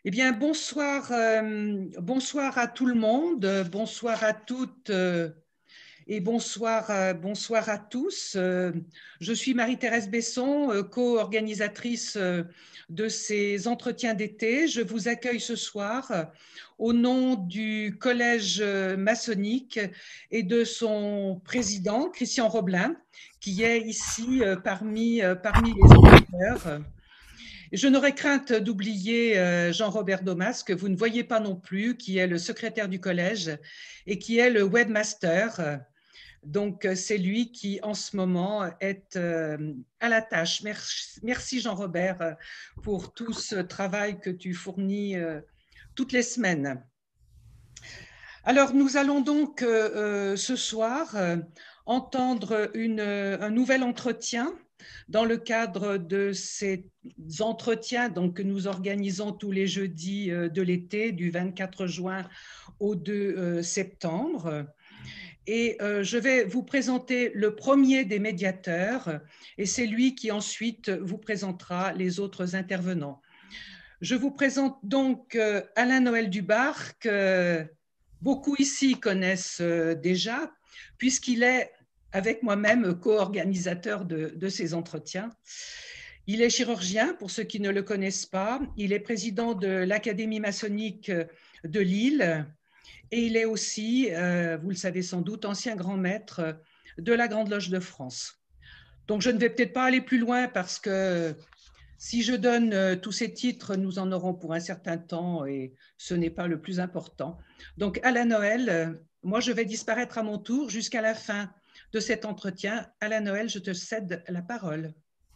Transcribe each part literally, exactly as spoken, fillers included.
Eh bien, bonsoir, euh, bonsoir à tout le monde, bonsoir à toutes euh, et bonsoir, euh, bonsoir à tous. Euh, je suis Marie-Thérèse Besson, euh, co-organisatrice euh, de ces entretiens d'été. Je vous accueille ce soir euh, au nom du Collège maçonnique et de son président, Christian Roblin, qui est ici euh, parmi, euh, parmi les auditeurs. Je n'aurais crainte d'oublier euh, Jean-Robert Domas, que vous ne voyez pas non plus, qui est le secrétaire du collège et qui est le webmaster. Donc, c'est lui qui, en ce moment, est euh, à la tâche. Merci, merci Jean-Robert pour tout ce travail que tu fournis euh, toutes les semaines. Alors, nous allons donc euh, ce soir euh, entendre une, un nouvel entretien dans le cadre de ces entretiens donc, que nous organisons tous les jeudis de l'été, du vingt-quatre juin au deux septembre. Et euh, je vais vous présenter le premier des médiateurs, et c'est lui qui ensuite vous présentera les autres intervenants. Je vous présente donc euh, Alain-Noël Dubar, que beaucoup ici connaissent euh, déjà, puisqu'il est avec moi-même co-organisateur de, de ces entretiens. Il est chirurgien, pour ceux qui ne le connaissent pas. Il est président de l'Académie maçonnique de Lille et il est aussi, euh, vous le savez sans doute, ancien grand maître de la Grande Loge de France. Donc je ne vais peut-être pas aller plus loin parce que si je donne euh, tous ces titres, nous en aurons pour un certain temps et ce n'est pas le plus important. Donc Alain-Noël, euh, moi je vais disparaître à mon tour jusqu'à la fin de cet entretien. Alain-Noël, je te cède la parole.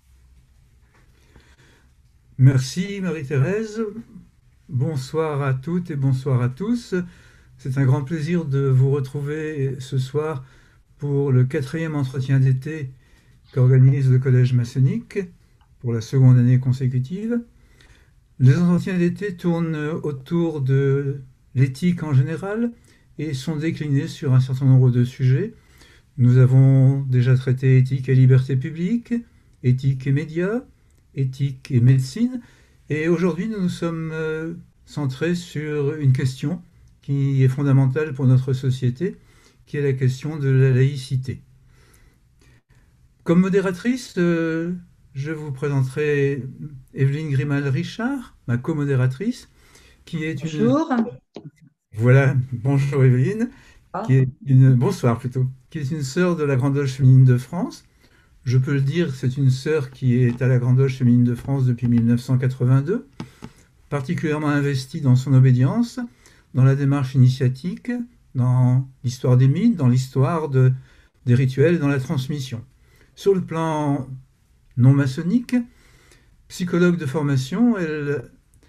Merci Marie-Thérèse. Bonsoir à toutes et bonsoir à tous. C'est un grand plaisir de vous retrouver ce soir pour le quatrième entretien d'été qu'organise le Collège maçonnique pour la seconde année consécutive. Les entretiens d'été tournent autour de l'éthique en général et sont déclinés sur un certain nombre de sujets. Nous avons déjà traité éthique et liberté publique, éthique et médias, éthique et médecine, et aujourd'hui nous nous sommes euh, centrés sur une question qui est fondamentale pour notre société, qui est la question de la laïcité. Comme modératrice, euh, je vous présenterai Evelyne Grimal-Richard, ma co-modératrice, qui est Bonjour. une... Voilà, bonjour Evelyne, Ah. qui est une... Bonsoir plutôt, qui est une sœur de la Grande Loge féminine de France. Je peux le dire, c'est une sœur qui est à la Grande Loge féminine de France depuis mille neuf cent quatre-vingt-deux, particulièrement investie dans son obédience, dans la démarche initiatique, dans l'histoire des mythes, dans l'histoire de, des rituels, dans la transmission. Sur le plan non maçonnique, psychologue de formation, elle,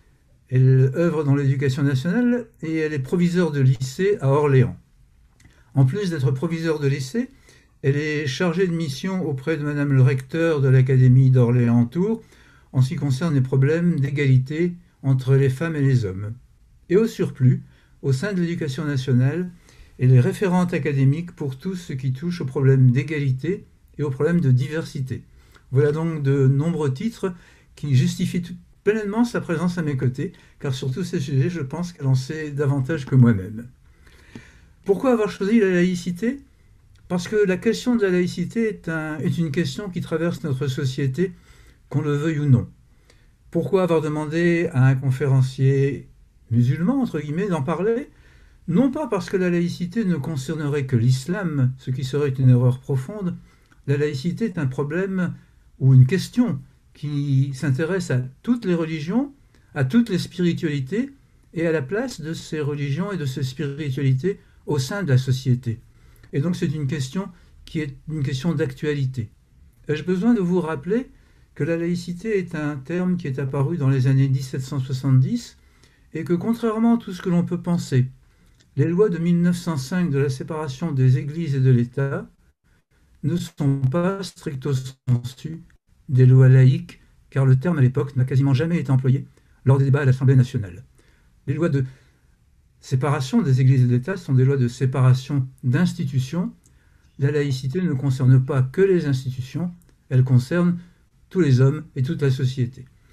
elle œuvre dans l'éducation nationale et elle est proviseure de lycée à Orléans. En plus d'être proviseure de lycée, elle est chargée de mission auprès de Madame le recteur de l'Académie d'Orléans-Tours en ce qui concerne les problèmes d'égalité entre les femmes et les hommes. Et au surplus, au sein de l'éducation nationale, elle est référente académique pour tout ce qui touche aux problèmes d'égalité et aux problèmes de diversité. Voilà donc de nombreux titres qui justifient pleinement sa présence à mes côtés, car sur tous ces sujets, je pense qu'elle en sait davantage que moi-même. Pourquoi avoir choisi la laïcité ? Parce que la question de la laïcité est, un, est une question qui traverse notre société, qu'on le veuille ou non. Pourquoi avoir demandé à un conférencier musulman, entre guillemets, d'en parler ? Non pas parce que la laïcité ne concernerait que l'islam, ce qui serait une erreur profonde. La laïcité est un problème ou une question qui s'intéresse à toutes les religions, à toutes les spiritualités et à la place de ces religions et de ces spiritualités au sein de la société. Et donc c'est une question qui est une question d'actualité. Ai-je besoin de vous rappeler que la laïcité est un terme qui est apparu dans les années mille sept cent soixante-dix et que contrairement à tout ce que l'on peut penser, les lois de mille neuf cent cinq de la séparation des églises et de l'État ne sont pas stricto sensu des lois laïques, car le terme à l'époque n'a quasiment jamais été employé lors des débats à l'Assemblée nationale. Les lois de séparation des églises et de l'État sont des lois de séparation d'institutions. La laïcité ne concerne pas que les institutions, elle concerne tous les hommes et toute la société.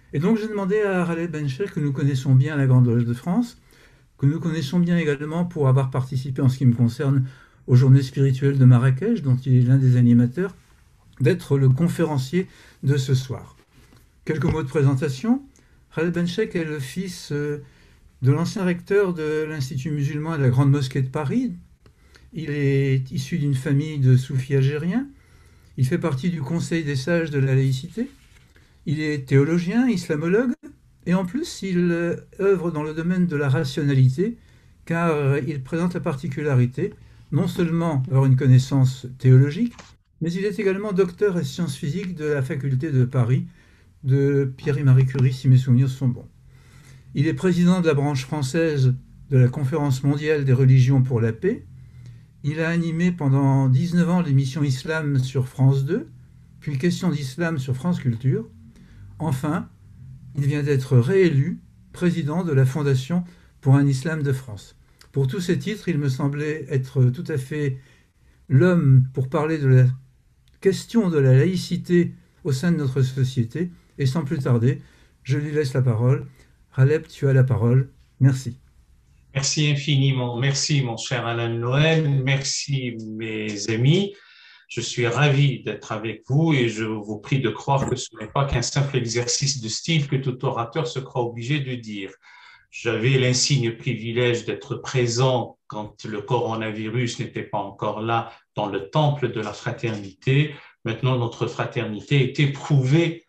Et donc j'ai demandé à Khaled Bencher, que nous connaissons bien à la Grande Loge de France, que nous connaissons bien également pour avoir participé en ce qui me concerne aux Journées spirituelles de Marrakech, dont il est l'un des animateurs, d'être le conférencier de ce soir. Quelques mots de présentation. Khaled Bencher est le fils de l'ancien recteur de l'Institut musulman et de la Grande Mosquée de Paris. Il est issu d'une famille de soufis algériens. Il fait partie du Conseil des sages de la laïcité. Il est théologien, islamologue, et en plus, il œuvre dans le domaine de la rationalité, car il présente la particularité non seulement d'avoir une connaissance théologique, mais il est également docteur en sciences physiques de la faculté de Paris, de Pierre et Marie Curie, si mes souvenirs sont bons. Il est président de la branche française de la Conférence mondiale des religions pour la paix. Il a animé pendant dix-neuf ans l'émission Islam sur France deux, puis Questions d'Islam sur France Culture. Enfin, il vient d'être réélu président de la Fondation pour un Islam de France. Pour tous ces titres, il me semblait être tout à fait l'homme pour parler de la question de la laïcité au sein de notre société. Et sans plus tarder, je lui laisse la parole. Khaled, tu as la parole. Merci. Merci infiniment. Merci, mon cher Alain Noël. Merci, mes amis. Je suis ravi d'être avec vous et je vous prie de croire que ce n'est pas qu'un simple exercice de style que tout orateur se croit obligé de dire. J'avais l'insigne privilège d'être présent quand le coronavirus n'était pas encore là dans le temple de la fraternité. Maintenant, notre fraternité est éprouvée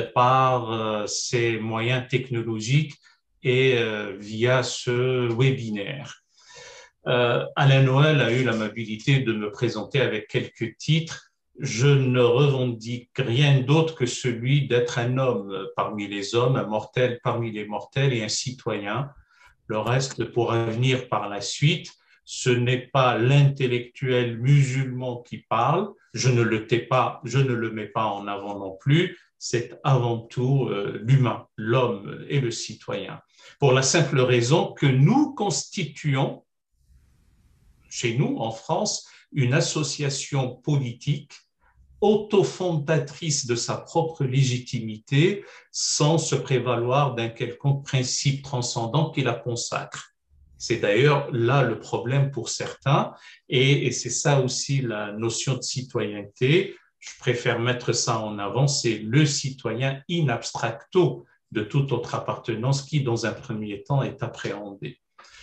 par ces moyens technologiques et via ce webinaire. Euh, Alain Noël a eu l'amabilité de me présenter avec quelques titres. Je ne revendique rien d'autre que celui d'être un homme parmi les hommes, un mortel parmi les mortels et un citoyen. Le reste pourra venir par la suite. Ce n'est pas l'intellectuel musulman qui parle. Je ne le tais pas, je ne le mets pas en avant non plus. C'est avant tout euh, l'humain, l'homme et le citoyen. Pour la simple raison que nous constituons chez nous, en France, une association politique autofondatrice de sa propre légitimité sans se prévaloir d'un quelconque principe transcendant qui la consacre. C'est d'ailleurs là le problème pour certains et, et c'est ça aussi la notion de citoyenneté. Je préfère mettre ça en avant, c'est le citoyen in abstracto de toute autre appartenance qui, dans un premier temps, est appréhendé.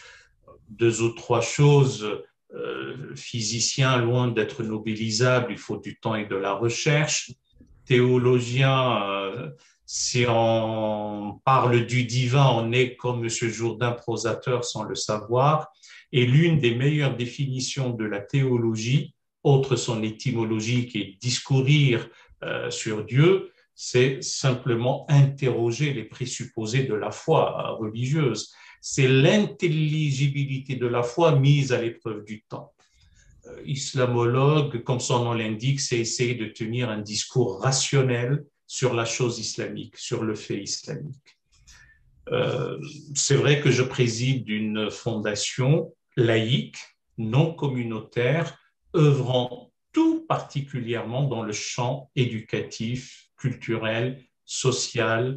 Deux ou trois choses. Euh, physicien, loin d'être nobilisable, il faut du temps et de la recherche. Théologien, euh, si on parle du divin, on est comme M. Jourdain, prosateur sans le savoir. Et l'une des meilleures définitions de la théologie, autre son étymologie qui est discourir euh, sur Dieu, c'est simplement interroger les présupposés de la foi religieuse. C'est l'intelligibilité de la foi mise à l'épreuve du temps. Euh, islamologue, comme son nom l'indique, c'est essayer de tenir un discours rationnel sur la chose islamique, sur le fait islamique. Euh, c'est vrai que je préside une fondation laïque, non communautaire, œuvrant tout particulièrement dans le champ éducatif, culturel, social,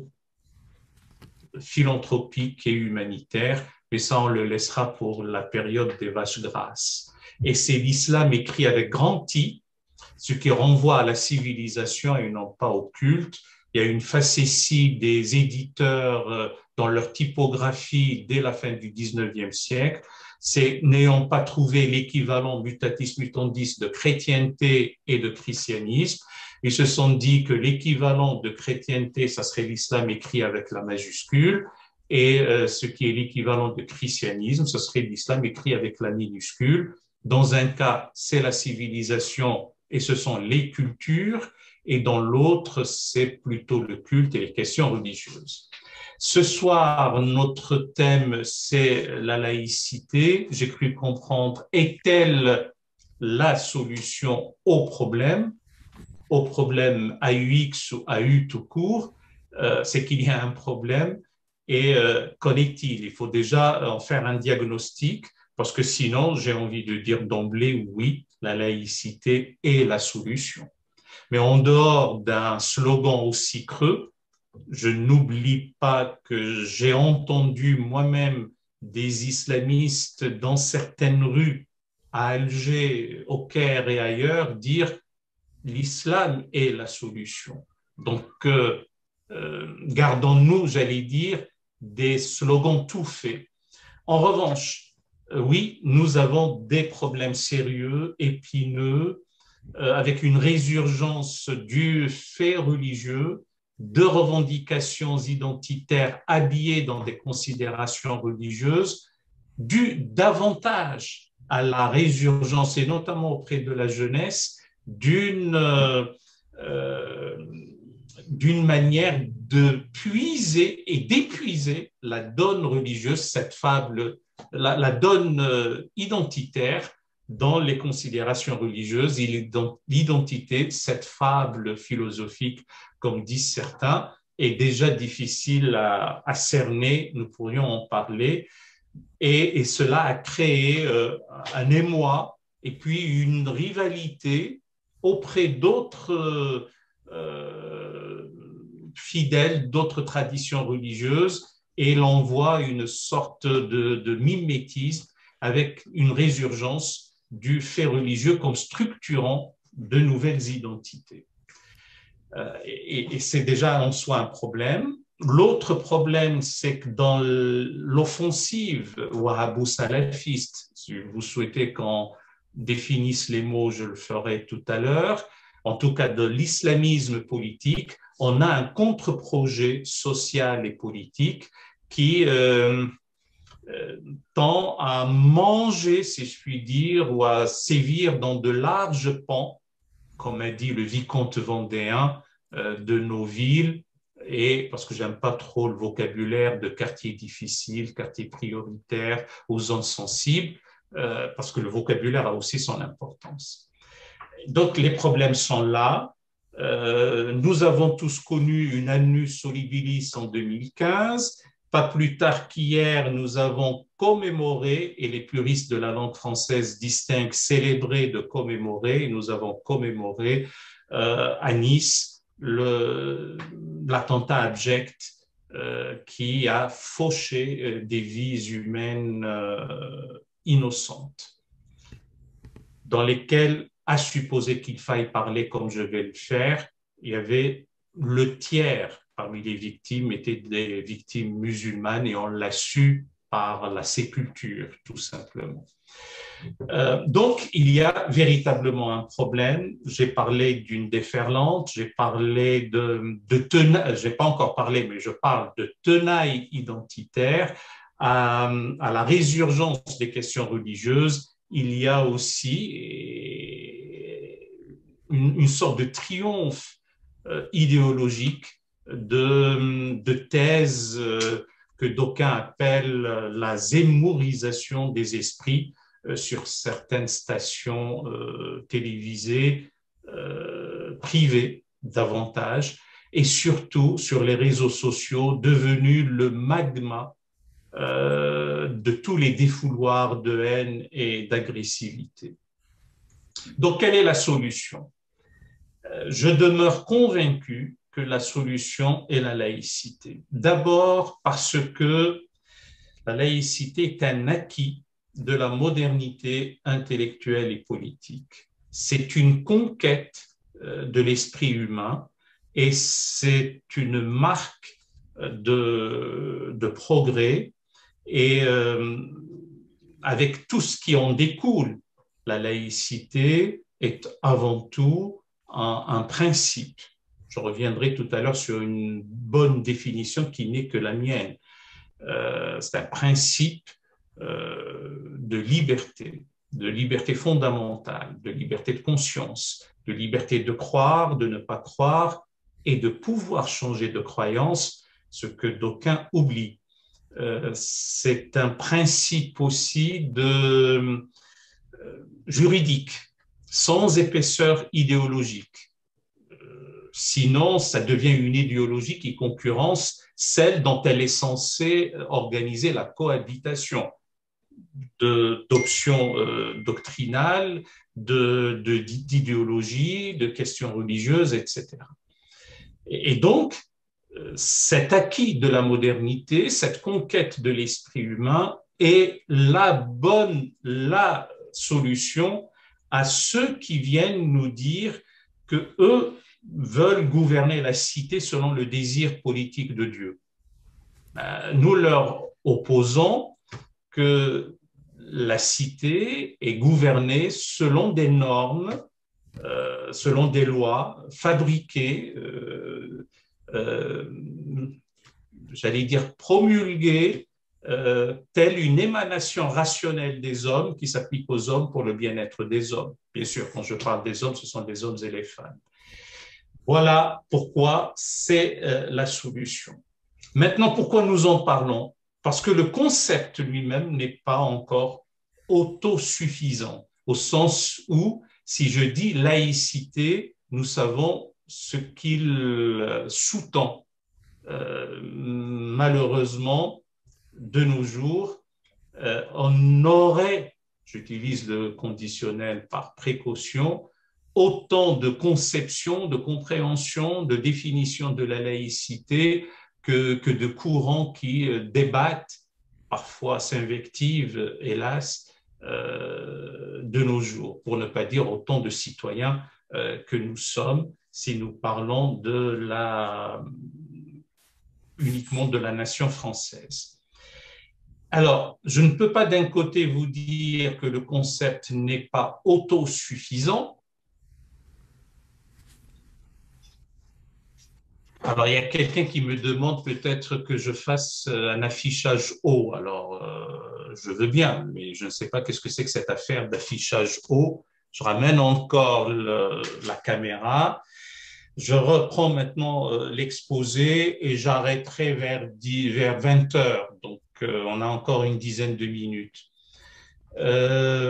philanthropique et humanitaire, mais ça on le laissera pour la période des vaches grasses. Et c'est l'islam écrit avec grand I, ce qui renvoie à la civilisation et non pas au culte. Il y a une facétie des éditeurs dans leur typographie dès la fin du dix-neuvième siècle. C'est n'ayant pas trouvé l'équivalent mutatis mutandis de chrétienté et de christianisme, ils se sont dit que l'équivalent de chrétienté, ça serait l'islam écrit avec la majuscule, et euh, ce qui est l'équivalent de christianisme, ce serait l'islam écrit avec la minuscule. Dans un cas, c'est la civilisation et ce sont les cultures, et dans l'autre, c'est plutôt le culte et les questions religieuses. Ce soir, notre thème, c'est la laïcité. J'ai cru comprendre, est-elle la solution au problème, au problème A U X ou A U tout court, euh, c'est qu'il y a un problème et euh, qu'en est-il? Il faut déjà en faire un diagnostic parce que sinon, j'ai envie de dire d'emblée, oui, la laïcité est la solution. Mais en dehors d'un slogan aussi creux, Je n'oublie pas que j'ai entendu moi-même des islamistes dans certaines rues, à Alger, au Caire et ailleurs, dire l'islam est la solution. Donc, euh, euh, gardons-nous, j'allais dire, des slogans tout faits. En revanche, euh, oui, nous avons des problèmes sérieux, épineux, euh, avec une résurgence du fait religieux, de revendications identitaires habillées dans des considérations religieuses, dû davantage à la résurgence, et notamment auprès de la jeunesse, d'une euh, euh, d'une manière de puiser et d'épuiser la donne religieuse, cette fable, la, la donne euh, identitaire dans les considérations religieuses et l'identité, cette fable philosophique, comme disent certains, est déjà difficile à, à cerner, nous pourrions en parler, et, et cela a créé euh, un émoi et puis une rivalité auprès d'autres euh, fidèles, d'autres traditions religieuses, et l'on voit une sorte de, de mimétisme avec une résurgence du fait religieux comme structurant de nouvelles identités. Euh, et, et c'est déjà en soi un problème. L'autre problème, c'est que dans l'offensive wahhabou-salafiste, si vous souhaitez qu'on définisse les mots, je le ferai tout à l'heure, en tout cas de l'islamisme politique, on a un contre-projet social et politique qui euh, euh, tend à manger, si je puis dire, ou à sévir dans de larges pans, comme a dit le vicomte vendéen, euh, de nos villes, et parce que j'aime pas trop le vocabulaire de quartier difficile, quartier prioritaire, aux zones sensibles, euh, parce que le vocabulaire a aussi son importance. Donc les problèmes sont là. Euh, nous avons tous connu une annus horribilis en deux mille quinze. Pas plus tard qu'hier, nous avons commémoré, et les puristes de la langue française distinguent célébrer de commémorer, et nous avons commémoré euh, à Nice l'attentat abject euh, qui a fauché euh, des vies humaines euh, innocentes, dans lesquelles, à supposer qu'il faille parler comme je vais le faire, il y avait le tiers parmi les victimes étaient des victimes musulmanes, et on l'a su par la sépulture, tout simplement. Euh, donc, il y a véritablement un problème. J'ai parlé d'une déferlante, j'ai parlé de, de tenaille, je n'ai pas encore parlé, mais je parle de tenaille identitaire, à, à la résurgence des questions religieuses. Il y a aussi une, une sorte de triomphe euh, idéologique de, de thèses euh, que d'aucuns appellent la zémourisation des esprits euh, sur certaines stations euh, télévisées euh, privées davantage, et surtout sur les réseaux sociaux devenus le magma euh, de tous les défouloirs de haine et d'agressivité. Donc, quelle est la solution? Je demeure convaincu que la solution est la laïcité. D'abord parce que la laïcité est un acquis de la modernité intellectuelle et politique. C'est une conquête de l'esprit humain et c'est une marque de, de progrès, et euh, avec tout ce qui en découle, la laïcité est avant tout un, un principe. Je reviendrai tout à l'heure sur une bonne définition qui n'est que la mienne. Euh, c'est un principe euh, de liberté, de liberté fondamentale, de liberté de conscience, de liberté de croire, de ne pas croire, et de pouvoir changer de croyance, ce que d'aucuns oublient. Euh, c'est un principe aussi de, euh, juridique, sans épaisseur idéologique. Euh, sinon, ça devient une idéologie qui concurrence celle dont elle est censée organiser la cohabitation d'options euh, doctrinales, de, de, d'idéologie, de questions religieuses, et cetera. Et, et donc, cet acquis de la modernité, cette conquête de l'esprit humain est la bonne, la solution à ceux qui viennent nous dire que eux veulent gouverner la cité selon le désir politique de Dieu. Nous leur opposons que la cité est gouvernée selon des normes, euh, selon des lois fabriquées, euh, euh, j'allais dire promulguées, euh, telle une émanation rationnelle des hommes qui s'applique aux hommes pour le bien-être des hommes. Bien sûr, quand je parle des hommes, ce sont les hommes et les femmes. Voilà pourquoi c'est euh, la solution. Maintenant, pourquoi nous en parlons? Parce que le concept lui-même n'est pas encore autosuffisant, au sens où, si je dis laïcité, nous savons ce qu'il sous-tend. Euh, malheureusement, de nos jours, euh, on aurait, j'utilise le conditionnel par précaution, autant de conceptions, de compréhension, de définition de la laïcité que, que de courants qui débattent, parfois s'invectivent, hélas, euh, de nos jours, pour ne pas dire autant de citoyens euh, que nous sommes, si nous parlons de la, uniquement de la nation française. Alors, je ne peux pas d'un côté vous dire que le concept n'est pas autosuffisant. Alors, il y a quelqu'un qui me demande peut-être que je fasse un affichage haut. Alors, euh, je veux bien, mais je ne sais pas qu'est-ce que c'est que cette affaire d'affichage haut. Je ramène encore le, la caméra. Je reprends maintenant euh, l'exposé et j'arrêterai vers, vers vingt heures. Donc, euh, on a encore une dizaine de minutes. Euh,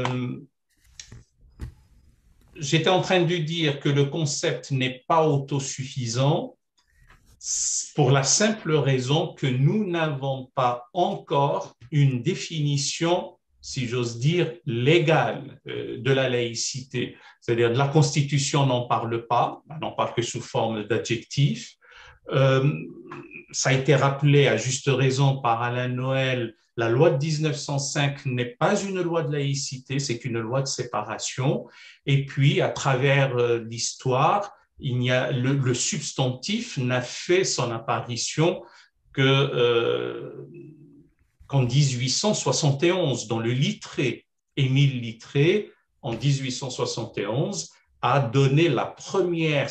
J'étais en train de dire que le concept n'est pas autosuffisant, pour la simple raison que nous n'avons pas encore une définition, si j'ose dire, légale euh, de la laïcité. C'est-à-dire la Constitution n'en parle pas, elle n'en parle que sous forme d'adjectif. Euh, ça a été rappelé à juste raison par Alain Noël, la loi de mille neuf cent cinq n'est pas une loi de laïcité, c'est une loi de séparation. Et puis, à travers euh, l'histoire, il y a, le, le substantif n'a fait son apparition que, euh, qu'en dix-huit cent soixante et onze, dans le Littré. Émile Littré, en dix-huit cent soixante et onze, a donné la première,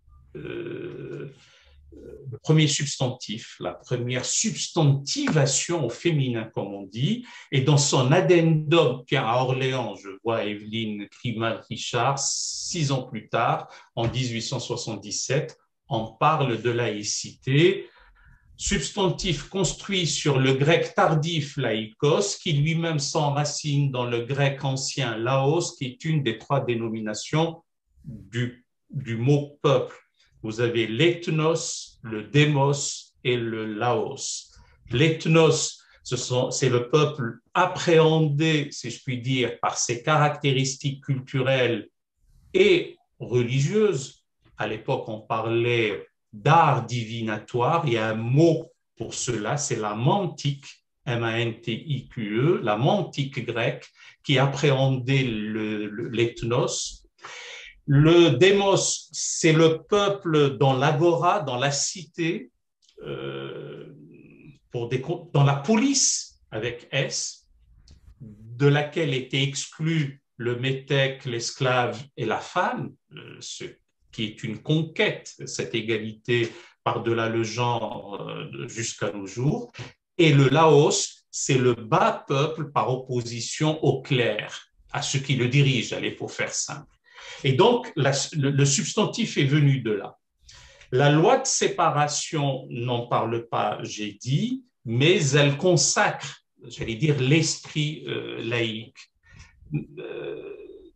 euh, le premier substantif, la première substantivation au féminin, comme on dit, et dans son addendum, tiens, à Orléans, je vois Evelyne Krimal-Richard, six ans plus tard, en dix-huit cent soixante-dix-sept, on parle de laïcité, substantif construit sur le grec tardif laïkos, qui lui-même s'enracine dans le grec ancien laos, qui est une des trois dénominations du, du mot peuple. Vous avez l'ethnos, le démos et le laos. L'ethnos, c'est le peuple appréhendé, si je puis dire, par ses caractéristiques culturelles et religieuses. À l'époque, on parlait d'art divinatoire. Il y a un mot pour cela, c'est la mantique, M A N T I Q E, la mantique grecque qui appréhendait l'ethnos. Le démos, c'est le peuple dans l'agora, dans la cité, euh, pour des, dans la police, avec S, de laquelle était exclu le métèque, l'esclave et la femme, euh, ce qui est une conquête, cette égalité par-delà le genre euh, jusqu'à nos jours. Et le Laos, c'est le bas peuple par opposition au clerc, à ceux qui le dirigent, allez, pour faire simple. Et donc, la, le, le substantif est venu de là. La loi de séparation n'en parle pas, j'ai dit, mais elle consacre, j'allais dire, l'esprit euh, laïque. Euh,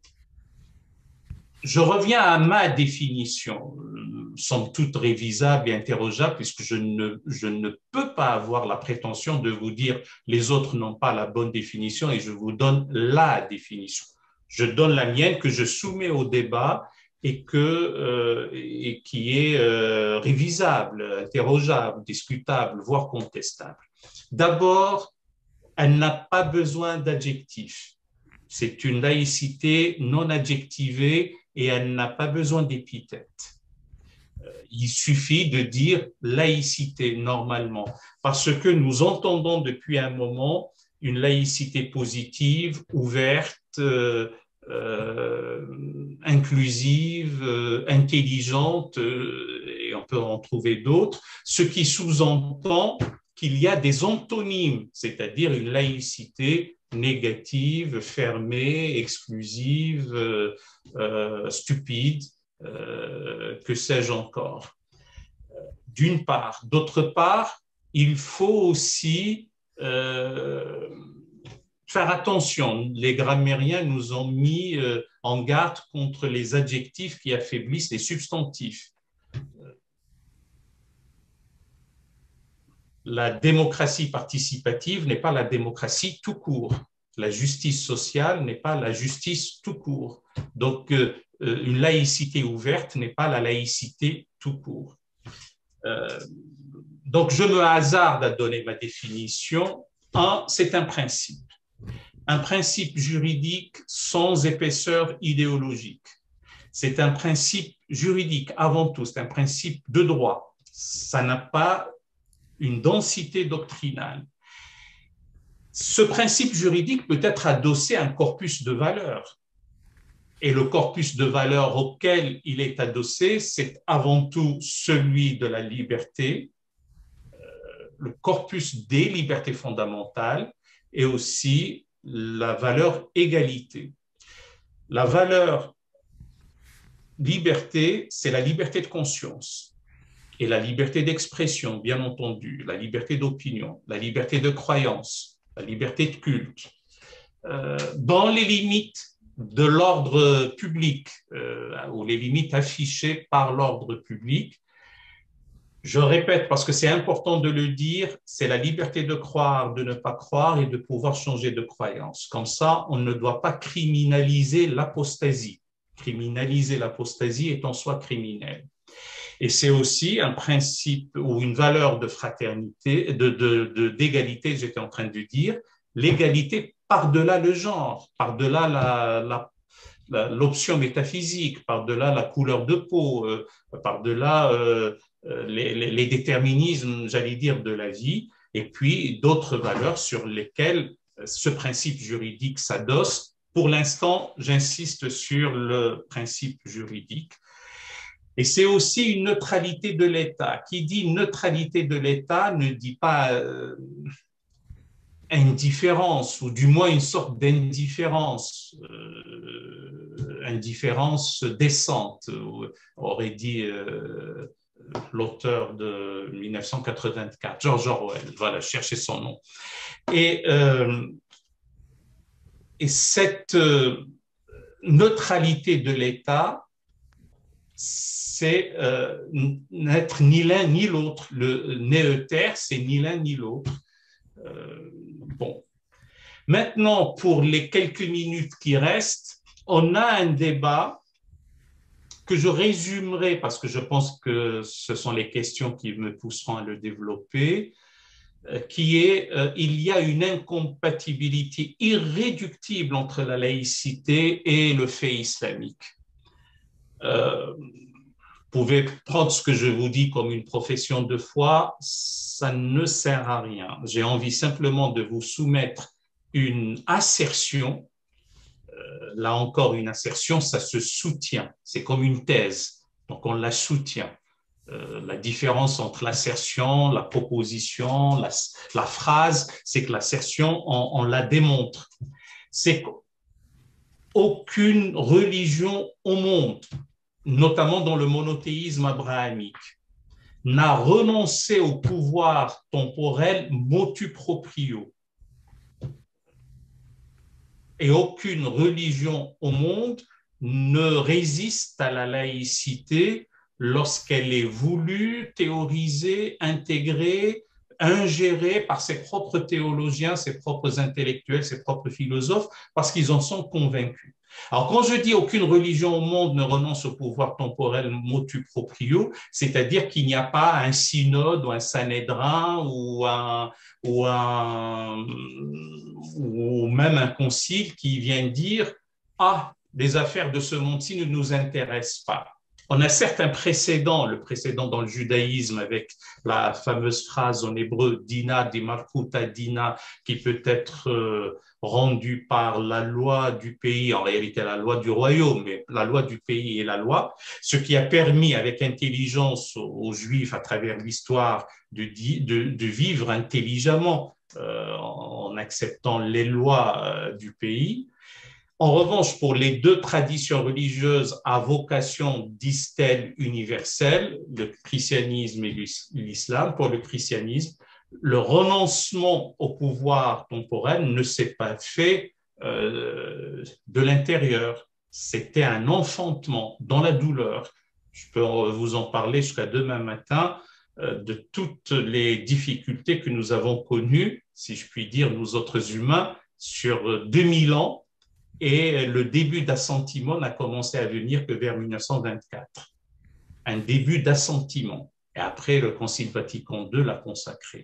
je reviens à ma définition, euh, somme toute révisable et interrogeable, puisque je ne, je ne peux pas avoir la prétention de vous dire les autres n'ont pas la bonne définition et je vous donne la définition. Je donne la mienne que je soumets au débat et, que, euh, et qui est euh, révisable, interrogeable, discutable, voire contestable. D'abord, elle n'a pas besoin d'adjectifs. C'est une laïcité non adjectivée et elle n'a pas besoin d'épithètes. Il suffit de dire laïcité normalement, parce que nous entendons depuis un moment une laïcité positive, ouverte, euh, euh, inclusive, euh, intelligente, euh, et on peut en trouver d'autres, ce qui sous-entend qu'il y a des antonymes, c'est-à-dire une laïcité négative, fermée, exclusive, euh, euh, stupide, euh, que sais-je encore. D'une part. D'autre part, il faut aussi euh, faire attention. Les grammairiens nous ont mis euh, en garde contre les adjectifs qui affaiblissent les substantifs. La démocratie participative n'est pas la démocratie tout court. La justice sociale n'est pas la justice tout court. Donc, euh, une laïcité ouverte n'est pas la laïcité tout court. Euh, donc, je me hasarde à donner ma définition. Un, c'est un principe. Un principe juridique sans épaisseur idéologique. C'est un principe juridique avant tout, c'est un principe de droit. Ça n'a pas une densité doctrinale. Ce principe juridique peut être adossé à un corpus de valeurs. Et le corpus de valeurs auquel il est adossé, c'est avant tout celui de la liberté, euh, le corpus des libertés fondamentales et aussi la valeur égalité. La valeur liberté, c'est la liberté de conscience. Et la liberté d'expression, bien entendu, la liberté d'opinion, la liberté de croyance, la liberté de culte, euh, dans les limites de l'ordre public, euh, ou les limites affichées par l'ordre public. Je répète, parce que c'est important de le dire, c'est la liberté de croire, de ne pas croire et de pouvoir changer de croyance. Comme ça, on ne doit pas criminaliser l'apostasie. Criminaliser l'apostasie est en soi criminel. Et c'est aussi un principe ou une valeur de fraternité, de, de, de, d'égalité, j'étais en train de dire, l'égalité par-delà le genre, par-delà la, la, la, l'option métaphysique, par-delà la couleur de peau, euh, par-delà euh, les, les, les déterminismes, j'allais dire, de la vie, et puis d'autres valeurs sur lesquelles ce principe juridique s'adosse. Pour l'instant, j'insiste sur le principe juridique. Et c'est aussi une neutralité de l'État. Qui dit neutralité de l'État ne dit pas euh, indifférence, ou du moins une sorte d'indifférence, euh, indifférence décente, aurait dit euh, l'auteur de mille neuf cent quatre-vingt-quatre, George Orwell, voilà, cherchez son nom. Et, euh, et cette euh, neutralité de l'État, c'est euh, n'être ni l'un ni l'autre. Le néeuter, c'est ni l'un ni l'autre. Euh, bon. Maintenant, pour les quelques minutes qui restent, on a un débat que je résumerai parce que je pense que ce sont les questions qui me pousseront à le développer, euh, qui est euh, il y a une incompatibilité irréductible entre la laïcité et le fait islamique. Euh, vous pouvez prendre ce que je vous dis comme une profession de foi, ça ne sert à rien. J'ai envie simplement de vous soumettre une assertion. Euh, là encore, une assertion, ça se soutient. C'est comme une thèse, donc on la soutient. Euh, la différence entre l'assertion, la proposition, la, la phrase, c'est que l'assertion, on, on la démontre. C'est qu'aucune religion au monde, notamment dans le monothéisme abrahamique, n'a renoncé au pouvoir temporel motu proprio. Et aucune religion au monde ne résiste à la laïcité lorsqu'elle est voulue, théorisée, intégrée, ingérée par ses propres théologiens, ses propres intellectuels, ses propres philosophes, parce qu'ils en sont convaincus. Alors, quand je dis aucune religion au monde ne renonce au pouvoir temporel motu proprio, c'est-à-dire qu'il n'y a pas un synode ou un sanédrin ou, un, ou, un, ou même un concile qui vient dire « Ah, les affaires de ce monde-ci ne nous intéressent pas ». On a certes un précédent, le précédent dans le judaïsme avec la fameuse phrase en hébreu « dina di malchuta dina » qui peut être euh, rendue par la loi du pays, en réalité la loi du royaume, mais la loi du pays est la loi, ce qui a permis avec intelligence aux, aux Juifs à travers l'histoire de, de, de vivre intelligemment euh, en acceptant les lois euh, du pays. En revanche, pour les deux traditions religieuses à vocation, disent-elles, universelle, le christianisme et l'islam, pour le christianisme, le renoncement au pouvoir temporel ne s'est pas fait euh, de l'intérieur. C'était un enfantement dans la douleur. Je peux vous en parler jusqu'à demain matin euh, de toutes les difficultés que nous avons connues, si je puis dire, nous autres humains, sur deux mille ans. Et le début d'assentiment n'a commencé à venir que vers mille neuf cent vingt-quatre. Un début d'assentiment. Et après, le Concile Vatican deux l'a consacré.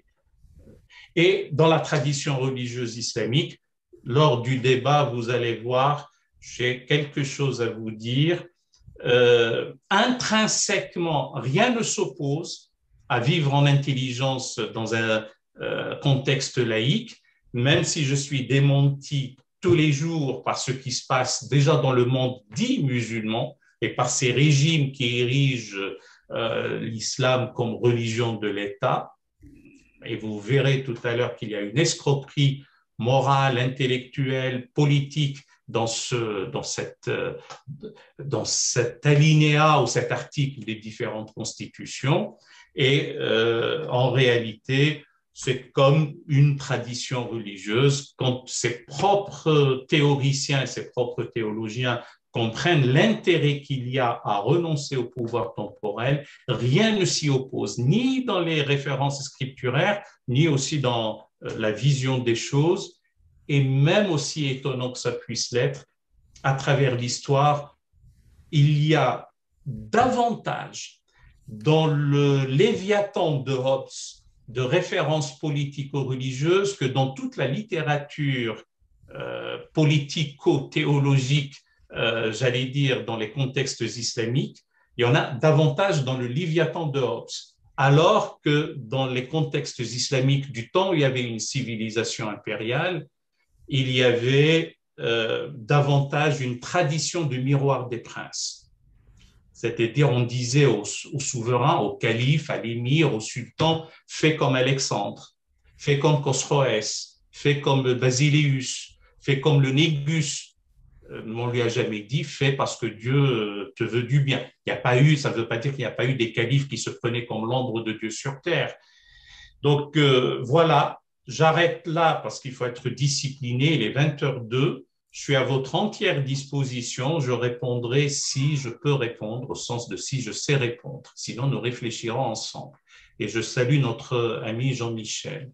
Et dans la tradition religieuse islamique, lors du débat, vous allez voir, j'ai quelque chose à vous dire. Euh, intrinsèquement, rien ne s'oppose à vivre en intelligence dans un euh, contexte laïque, même si je suis démenti tous les jours par ce qui se passe déjà dans le monde dit musulman et par ces régimes qui érigent euh, l'islam comme religion de l'État. Et vous verrez tout à l'heure qu'il y a une escroquerie morale, intellectuelle, politique dans, ce, dans, cette, dans cet alinéa ou cet article des différentes constitutions. Et euh, en réalité, c'est comme une tradition religieuse. Quand ses propres théoriciens et ses propres théologiens comprennent l'intérêt qu'il y a à renoncer au pouvoir temporel, rien ne s'y oppose, ni dans les références scripturaires, ni aussi dans la vision des choses. Et même aussi étonnant que ça puisse l'être, à travers l'histoire, il y a davantage dans le Léviathan de Hobbes de références politico-religieuses que dans toute la littérature euh, politico-théologique, euh, j'allais dire, dans les contextes islamiques. Il y en a davantage dans le Léviathan de Hobbes, alors que dans les contextes islamiques du temps où il y avait une civilisation impériale, il y avait euh, davantage une tradition du miroir des princes. C'est-à-dire, on disait au, au souverain, au calife, à l'émir, au sultan, fais comme Alexandre, fais comme Khosroès, fais comme Basileus, fais comme le Négus. Euh, on ne lui a jamais dit, fais parce que Dieu te veut du bien. Il n'y a pas eu, ça ne veut pas dire qu'il n'y a pas eu des califes qui se prenaient comme l'ombre de Dieu sur terre. Donc euh, voilà, j'arrête là parce qu'il faut être discipliné, il est vingt heures deux. Je suis à votre entière disposition. Je répondrai si je peux répondre, au sens de si je sais répondre. Sinon, nous réfléchirons ensemble. Et je salue notre ami Jean-Michel.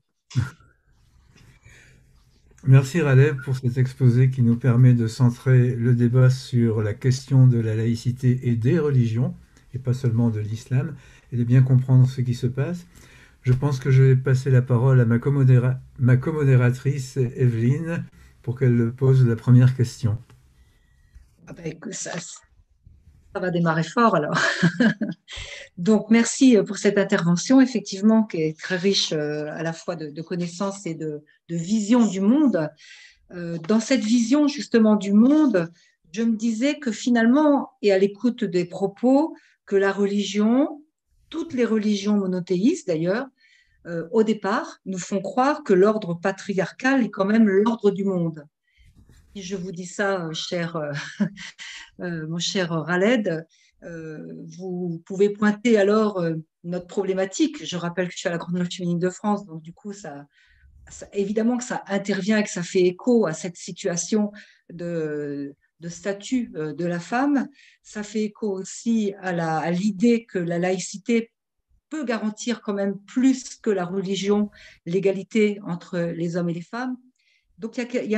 Merci Raleigh pour cet exposé qui nous permet de centrer le débat sur la question de la laïcité et des religions, et pas seulement de l'islam, et de bien comprendre ce qui se passe. Je pense que je vais passer la parole à ma comodéra- ma comodératrice Evelyne, pour qu'elle pose la première question. Ah ben, ça, ça va démarrer fort alors. Donc merci pour cette intervention, effectivement, qui est très riche à la fois de, de connaissances et de, de vision du monde. Dans cette vision justement du monde, je me disais que finalement, et à l'écoute des propos, que la religion, toutes les religions monothéistes d'ailleurs, Euh, au départ, nous font croire que l'ordre patriarcal est quand même l'ordre du monde. Si je vous dis ça, euh, cher, euh, euh, mon cher Raled, euh, vous pouvez pointer alors euh, notre problématique. Je rappelle que je suis à la Grande Loge féminine de France, donc du coup, ça, ça, évidemment que ça intervient et que ça fait écho à cette situation de, de statut euh, de la femme. Ça fait écho aussi à, la, à l'idée que la laïcité peut garantir quand même plus que la religion l'égalité entre les hommes et les femmes. Donc il y a, il y a un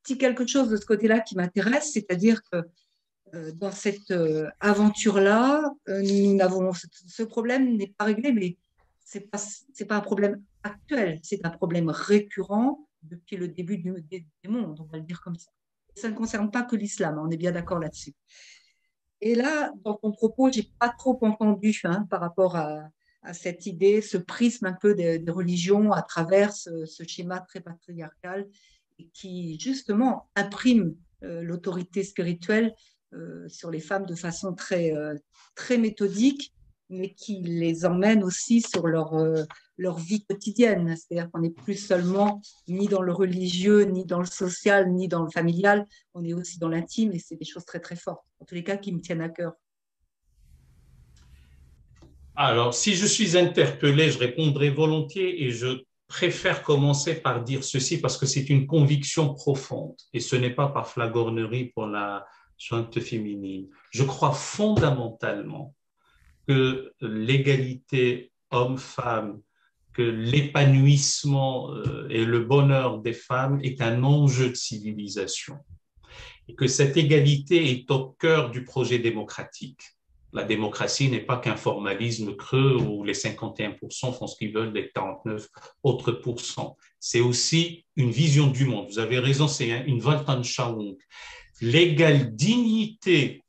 petit quelque chose de ce côté-là qui m'intéresse, c'est-à-dire que euh, dans cette euh, aventure-là, euh, nous n'avons ce, ce problème n'est pas réglé, mais c'est pas c'est pas un problème actuel, c'est un problème récurrent depuis le début du, des, des mondes, on va le dire comme ça. Ça ne concerne pas que l'islam, on est bien d'accord là-dessus. Et là, dans ton propos, j'ai pas trop entendu hein, par rapport à, à cette idée, ce prisme un peu des, des religions à travers ce, ce schéma très patriarcal et qui justement imprime euh, l'autorité spirituelle euh, sur les femmes de façon très, euh, très méthodique, mais qui les emmène aussi sur leur, euh, leur vie quotidienne. C'est-à-dire qu'on n'est plus seulement ni dans le religieux, ni dans le social, ni dans le familial, on est aussi dans l'intime et c'est des choses très très fortes, en tous les cas qui me tiennent à cœur. Alors, si je suis interpellé, je répondrai volontiers et je préfère commencer par dire ceci parce que c'est une conviction profonde et ce n'est pas par flagornerie pour la jointe féminine. Je crois fondamentalement que l'égalité homme-femme, que l'épanouissement et le bonheur des femmes est un enjeu de civilisation et que cette égalité est au cœur du projet démocratique. La démocratie n'est pas qu'un formalisme creux où les cinquante et un pour cent font ce qu'ils veulent, les quarante-neuf autres pourcents. C'est aussi une vision du monde. Vous avez raison, c'est une Weltanschauung. L'égale dignité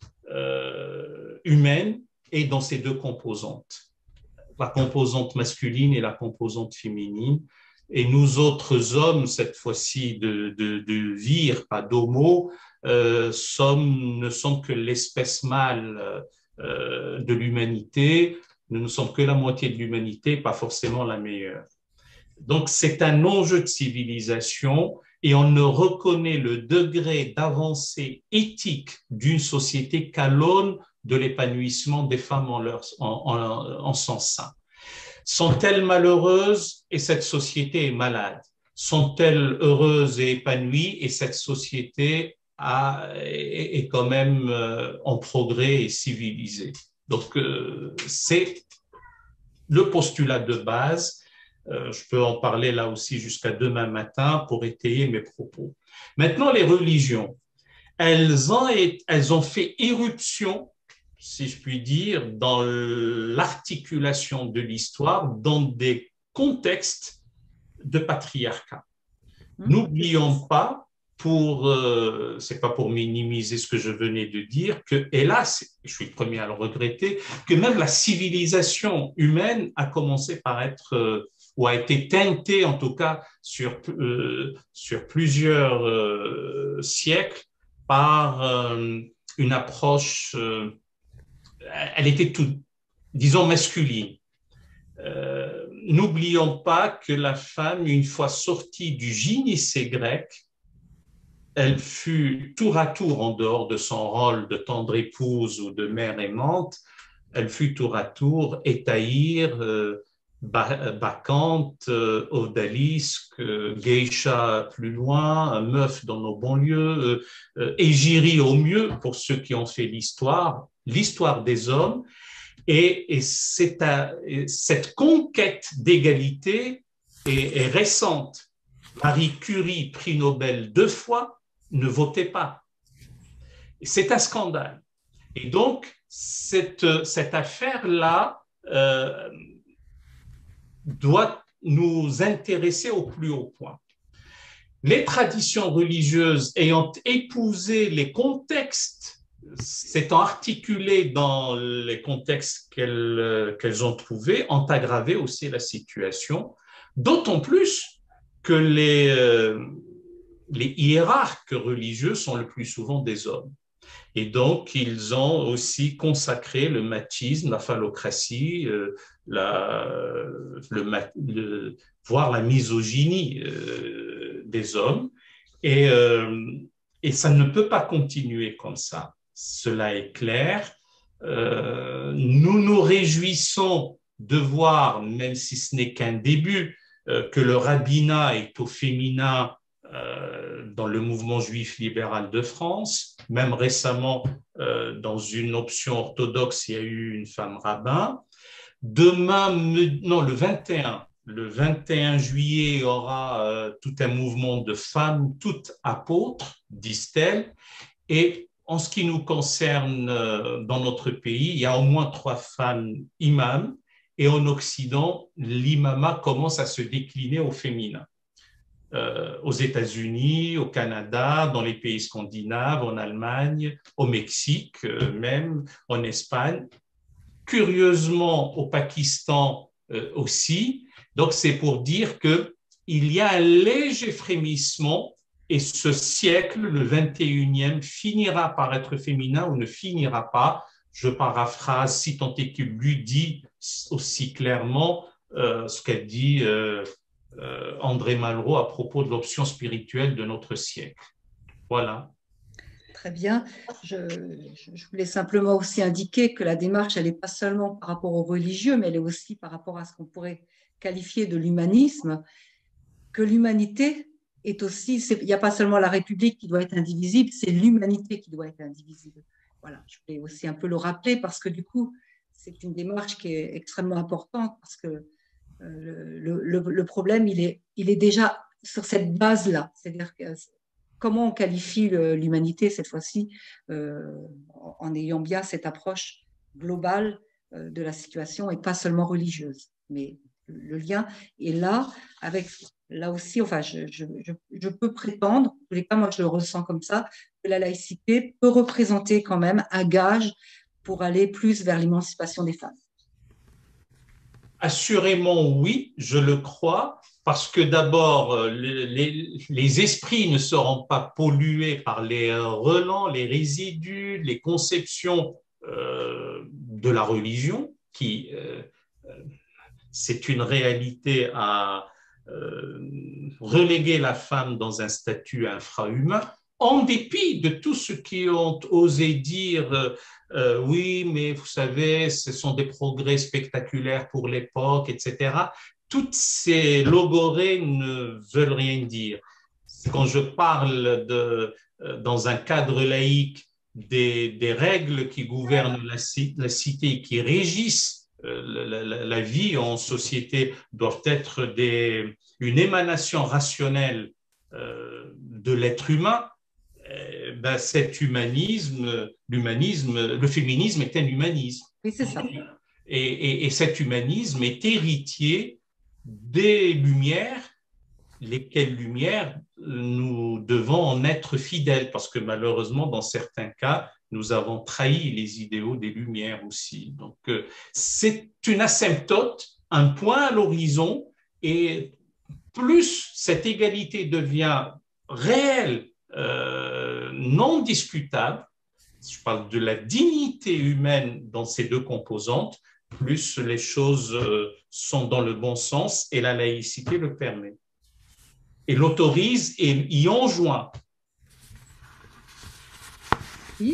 euh, humaine est dans ces deux composantes, la composante masculine et la composante féminine. Et nous autres hommes, cette fois-ci de, de, de vire, pas d'homo, euh, sommes, ne sommes que l'espèce mâle euh, de l'humanité. Nous ne sommes que la moitié de l'humanité, pas forcément la meilleure. Donc, c'est un enjeu de civilisation et on ne reconnaît le degré d'avancée éthique d'une société qu'à l'aune de l'épanouissement des femmes en, leur, en, en, en son sein. Sont-elles malheureuses et cette société est malade? Sont-elles heureuses et épanouies et cette société a, est, est quand même euh, en progrès et civilisée? Donc, euh, c'est le postulat de base. Euh, je peux en parler là aussi jusqu'à demain matin pour étayer mes propos. Maintenant, les religions, elles ont, elles ont fait éruption, si je puis dire, dans l'articulation de l'histoire, dans des contextes de patriarcat. Mmh. N'oublions pas, pour, euh, c'est pas pour minimiser ce que je venais de dire, que, hélas, je suis le premier à le regretter, que même la civilisation humaine a commencé par être, euh, ou a été teintée, en tout cas, sur, euh, sur plusieurs euh, siècles, par euh, une approche, euh, elle était tout, disons, masculine. Euh, n'oublions pas que la femme, une fois sortie du gynécée grec, elle fut tour à tour, en dehors de son rôle de tendre épouse ou de mère aimante, elle fut tour à tour Étaïre, euh, Bacchante, euh, Odalisque, euh, Geisha plus loin, meuf dans nos banlieues, euh, Égérie au mieux pour ceux qui ont fait l'histoire, l'histoire des hommes. Et, et, c'est à, et cette conquête d'égalité est, est récente. Marie Curie, prix Nobel deux fois, ne votait pas. C'est un scandale. Et donc, cette, cette affaire-là euh, doit nous intéresser au plus haut point. Les traditions religieuses ayant épousé les contextes, s'étant articulées dans les contextes qu'elles, qu'elles ont trouvés, ont aggravé aussi la situation, d'autant plus que les, euh, les hiérarques religieux sont le plus souvent des hommes. Et donc, ils ont aussi consacré le machisme, la phallocratie, euh, la, le, le, voire la misogynie euh, des hommes. Et, euh, et ça ne peut pas continuer comme ça. Cela est clair. Euh, nous nous réjouissons de voir, même si ce n'est qu'un début, euh, que le rabbinat est au féminin euh, dans le mouvement juif libéral de France. Même récemment, euh, dans une option orthodoxe, il y a eu une femme rabbin. Demain, non, le vingt et un, Le vingt et un juillet, il y aura euh, tout un mouvement de femmes, toutes apôtres, disent-elles. Et en ce qui nous concerne euh, dans notre pays, il y a au moins trois femmes imams. Et en Occident, l'imama commence à se décliner au féminin. Euh, aux États-Unis, au Canada, dans les pays scandinaves, en Allemagne, au Mexique, euh, même en Espagne. Curieusement, au Pakistan euh, aussi. Donc, c'est pour dire qu'il y a un léger frémissement et ce siècle, le vingt et unième, finira par être féminin ou ne finira pas. Je paraphrase, si tant est qu'il lui dit aussi clairement euh, ce qu'a dit euh, euh, André Malraux à propos de l'option spirituelle de notre siècle. Voilà. Très bien. Je, je voulais simplement aussi indiquer que la démarche, elle n'est pas seulement par rapport aux religieux, mais elle est aussi par rapport à ce qu'on pourrait qualifier de l'humanisme, que l'humanité est aussi, il n'y a pas seulement la République qui doit être indivisible, c'est l'humanité qui doit être indivisible. Voilà, je voulais aussi un peu le rappeler parce que du coup, c'est une démarche qui est extrêmement importante parce que euh, le, le, le problème, il est, il est déjà sur cette base-là, c'est-à-dire que comment on qualifie l'humanité cette fois-ci euh, en ayant bien cette approche globale euh, de la situation et pas seulement religieuse. Mais le lien est là avec, là aussi, enfin, je, je, je, je peux prétendre, en tous les cas, moi je le ressens comme ça, que la laïcité peut représenter quand même un gage pour aller plus vers l'émancipation des femmes. Assurément oui, je le crois, parce que d'abord, les, les, les esprits ne seront pas pollués par les relents, les résidus, les conceptions euh, de la religion, qui, euh, c'est une réalité à euh, reléguer la femme dans un statut infrahumain, en dépit de tous ceux qui ont osé dire euh, oui, mais vous savez, ce sont des progrès spectaculaires pour l'époque, et cetera. Toutes ces logorées ne veulent rien dire. Quand je parle de, dans un cadre laïque des, des règles qui gouvernent la, la cité, qui régissent la, la, la vie en société, doivent être des, une émanation rationnelle euh, de l'être humain, ben cet humanisme, l'humanisme, le féminisme est un humanisme. Oui, c'est ça. Et, et, et cet humanisme est héritier des Lumières, lesquelles Lumières nous devons en être fidèles, parce que malheureusement, dans certains cas, nous avons trahi les idéaux des Lumières aussi. Donc, c'est une asymptote, un point à l'horizon, et plus cette égalité devient réelle, Euh, non discutable, je parle de la dignité humaine dans ces deux composantes, plus les choses euh, sont dans le bon sens et la laïcité le permet. Et l'autorise et y enjoint. Oui.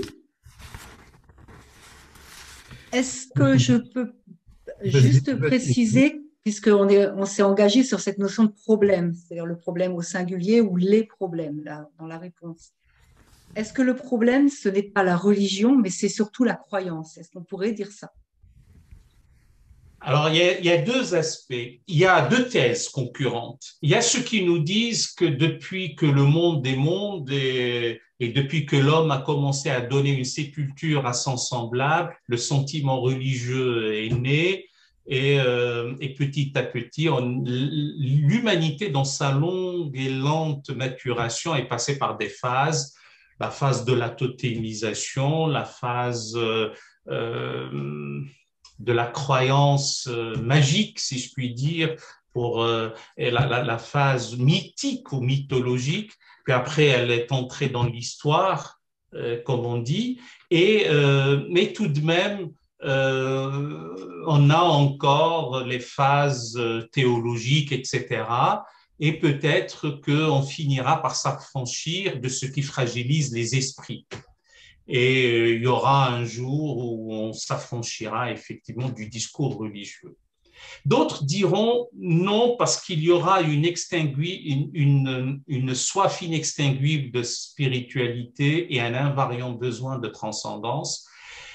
Est-ce que je peux juste préciser, puisqu'on est, on s'est engagé sur cette notion de problème, c'est-à-dire le problème au singulier ou les problèmes là, dans la réponse. Est-ce que le problème, ce n'est pas la religion, mais c'est surtout la croyance? Est-ce qu'on pourrait dire ça? Alors, il y, a, il y a deux aspects. Il y a deux thèses concurrentes. Il y a ceux qui nous disent que depuis que le monde des mondes et, et depuis que l'homme a commencé à donner une sépulture à son semblable, le sentiment religieux est né. Et, euh, et petit à petit, l'humanité, dans sa longue et lente maturation, est passée par des phases. La phase de la totémisation, la phase euh, euh, de la croyance euh, magique, si je puis dire, pour euh, et la, la, la phase mythique ou mythologique. Puis après, elle est entrée dans l'histoire, euh, comme on dit. Et, euh, mais tout de même, Euh, on a encore les phases théologiques, et cetera. Et peut-être qu'on finira par s'affranchir de ce qui fragilise les esprits. Et il y aura un jour où on s'affranchira effectivement du discours religieux. D'autres diront non, parce qu'il y aura une, une, une, une soif inextinguible de spiritualité et un invariant besoin de transcendance.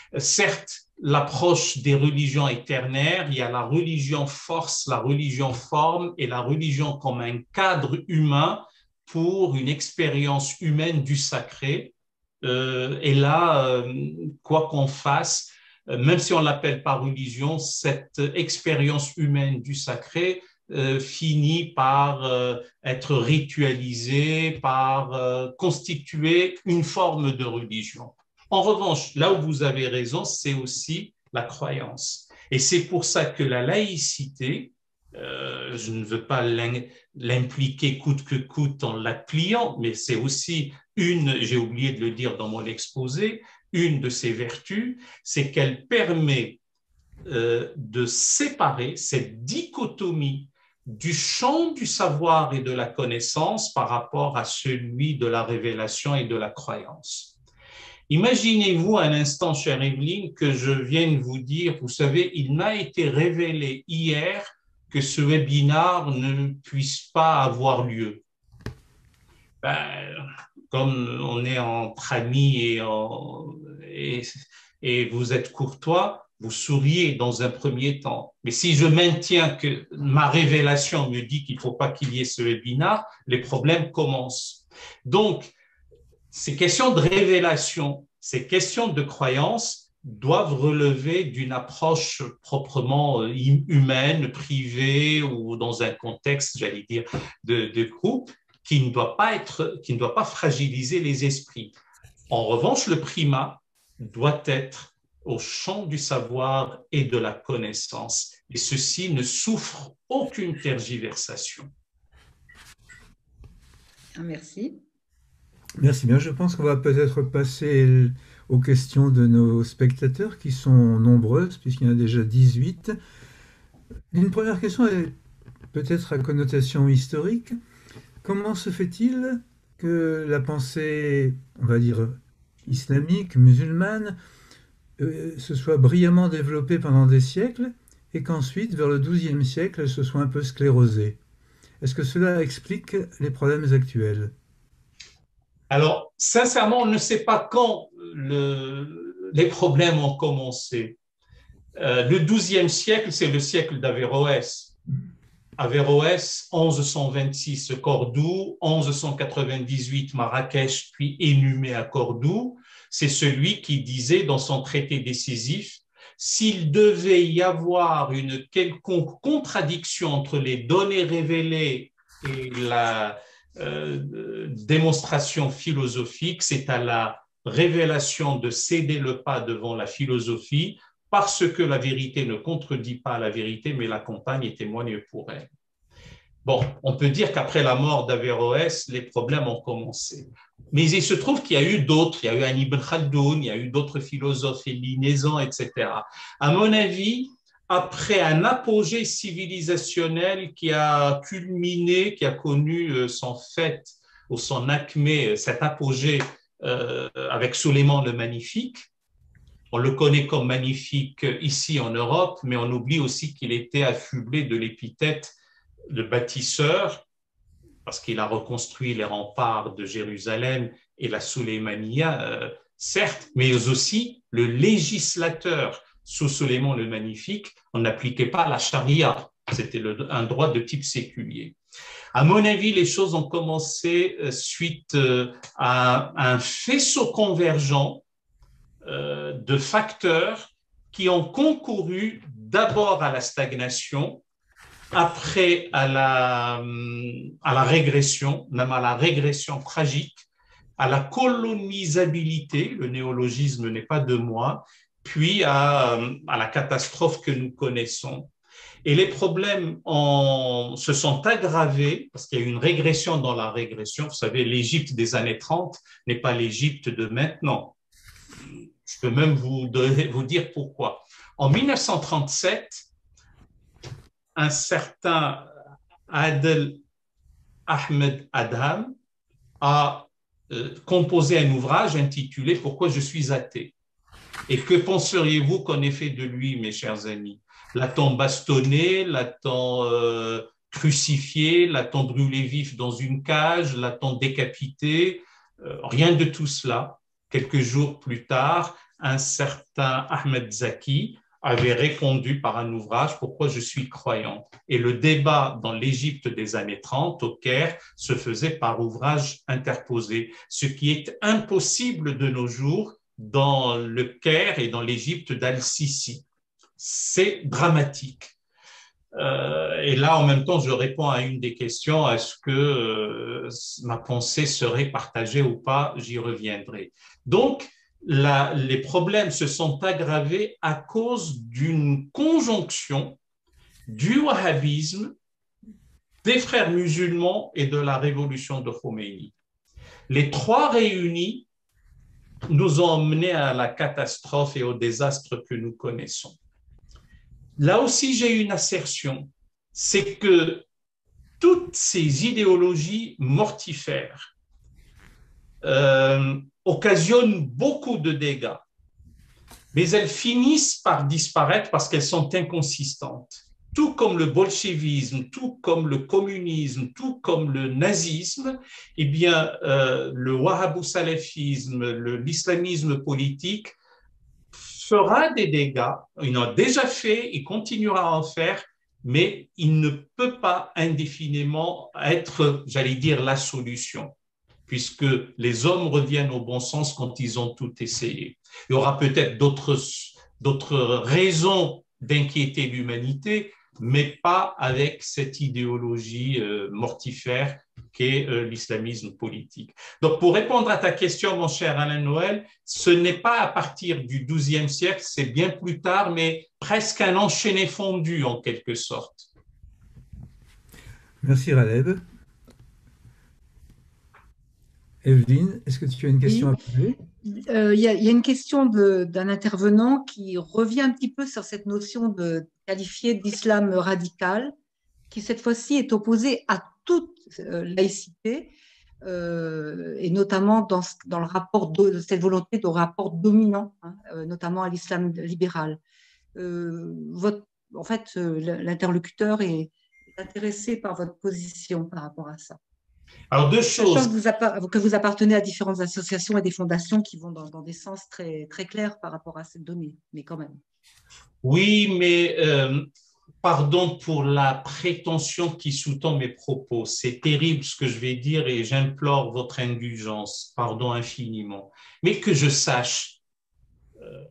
Certes, l'approche des religions est ternaire, il y a la religion force, la religion forme et la religion comme un cadre humain pour une expérience humaine du sacré. Euh, et là, euh, quoi qu'on fasse, euh, même si on ne l'appelle pas religion, cette expérience humaine du sacré euh, finit par euh, être ritualisée, par euh, constituer une forme de religion. En revanche, là où vous avez raison, c'est aussi la croyance. Et c'est pour ça que la laïcité, euh, je ne veux pas l'impliquer coûte que coûte en la pliant, mais c'est aussi une, j'ai oublié de le dire dans mon exposé, une de ses vertus, c'est qu'elle permet euh, de séparer cette dichotomie du champ du savoir et de la connaissance par rapport à celui de la révélation et de la croyance. Imaginez-vous un instant, chère Evelyne, que je vienne vous dire, vous savez, il m'a été révélé hier que ce webinaire ne puisse pas avoir lieu. Ben, comme on est entre amis et, en, et, et vous êtes courtois, vous souriez dans un premier temps. Mais si je maintiens que ma révélation me dit qu'il ne faut pas qu'il y ait ce webinaire, les problèmes commencent. Donc, ces questions de révélation, ces questions de croyance doivent relever d'une approche proprement humaine, privée ou dans un contexte, j'allais dire, de, de groupe qui ne doit pas être, qui ne doit pas fragiliser les esprits. En revanche, le primat doit être au champ du savoir et de la connaissance, et ceci ne souffre aucune tergiversation. Merci. Merci bien. Je pense qu'on va peut-être passer aux questions de nos spectateurs, qui sont nombreuses, puisqu'il y en a déjà dix-huit. Une première question est peut-être à connotation historique. Comment se fait-il que la pensée, on va dire, islamique, musulmane, euh, se soit brillamment développée pendant des siècles et qu'ensuite, vers le douzième siècle, elle se soit un peu sclérosée? Est-ce que cela explique les problèmes actuels? Alors, sincèrement, on ne sait pas quand le, les problèmes ont commencé. Euh, le douzième siècle, c'est le siècle d'Averroès. Averroès, onze cent vingt-six, Cordoue, onze cent quatre-vingt-dix-huit, Marrakech, puis Énumé à Cordoue. C'est celui qui disait dans son traité décisif, s'il devait y avoir une quelconque contradiction entre les données révélées et la euh, démonstration philosophique, c'est à la révélation de céder le pas devant la philosophie, parce que la vérité ne contredit pas la vérité, mais l'accompagne et témoigne pour elle. Bon, on peut dire qu'après la mort d'Averroès, les problèmes ont commencé. Mais il se trouve qu'il y a eu d'autres, il y a eu un Ibn Khaldoun, il y a eu d'autres philosophes, Elie Nézan, et cetera. À mon avis, après un apogée civilisationnel qui a culminé, qui a connu son fait ou son acmé, cet apogée euh, avec Suleiman le Magnifique. On le connaît comme magnifique ici en Europe, mais on oublie aussi qu'il était affublé de l'épithète de bâtisseur, parce qu'il a reconstruit les remparts de Jérusalem et la Souleymania, euh, certes, mais aussi le législateur. Sous Suleiman le Magnifique, on n'appliquait pas la charia, c'était un droit de type séculier. À mon avis, les choses ont commencé suite à un faisceau convergent de facteurs qui ont concouru d'abord à la stagnation, après à la, à la régression, même à la régression tragique, à la colonisabilité, le néologisme n'est pas de moi, puis à, à la catastrophe que nous connaissons. Et les problèmes ont, se sont aggravés parce qu'il y a eu une régression dans la régression. Vous savez, l'Égypte des années trente n'est pas l'Égypte de maintenant. Je peux même vous, donner, vous dire pourquoi. En mille neuf cent trente-sept, un certain Adel Ahmed Adham a euh, composé un ouvrage intitulé « Pourquoi je suis athée ». Et que penseriez-vous qu'on ait fait de lui, mes chers amis? L'a-t-on bastonné? L'a-t-on euh, crucifié? L'a-t-on brûlé vif dans une cage? L'a-t-on décapité? euh, Rien de tout cela. Quelques jours plus tard, un certain Ahmed Zaki avait répondu par un ouvrage « Pourquoi je suis croyant ?» Et le débat dans l'Égypte des années trente, au Caire, se faisait par ouvrage interposé, ce qui est impossible de nos jours dans le Caire et dans l'Égypte d'Al-Sisi. C'est dramatique. Euh, et là, en même temps, je réponds à une des questions, est-ce que euh, ma pensée serait partagée ou pas? J'y reviendrai. Donc, La, les problèmes se sont aggravés à cause d'une conjonction du wahhabisme, des frères musulmans et de la révolution de Khomeini. Les trois réunis nous ont emmenés à la catastrophe et au désastre que nous connaissons. Là aussi, j'ai une assertion, c'est que toutes ces idéologies mortifères euh, occasionnent beaucoup de dégâts, mais elles finissent par disparaître parce qu'elles sont inconsistantes. Tout comme le bolchevisme, tout comme le communisme, tout comme le nazisme, eh bien, euh, le wahhabou-salafisme, l'islamisme politique fera des dégâts. Il en a déjà fait, il continuera à en faire, mais il ne peut pas indéfiniment être, j'allais dire, la solution, puisque les hommes reviennent au bon sens quand ils ont tout essayé. Il y aura peut-être d'autres, d'autres raisons d'inquiéter l'humanité, mais pas avec cette idéologie euh, mortifère qu'est euh, l'islamisme politique. Donc, pour répondre à ta question, mon cher Alain Noël, ce n'est pas à partir du douzième siècle, c'est bien plus tard, mais presque un enchaîné fondu en quelque sorte. Merci Raleb. Evelyne, est-ce que tu as une question oui. à poser? Il euh, y, y a une question d'un intervenant qui revient un petit peu sur cette notion de qualifier d'islam radical, qui cette fois-ci est opposé à toute euh, laïcité, euh, et notamment dans, dans le rapport de cette volonté de rapport dominant, hein, euh, notamment à l'islam libéral. Euh, votre, en fait, euh, l'interlocuteur est intéressé par votre position par rapport à ça. Alors, deux choses. Sachant que vous, que vous appartenez à différentes associations et des fondations qui vont dans, dans des sens très, très clairs par rapport à cette donnée, mais quand même. Oui, mais euh, pardon pour la prétention qui sous-tend mes propos. C'est terrible ce que je vais dire et j'implore votre indulgence. Pardon infiniment. Mais que je sache, euh,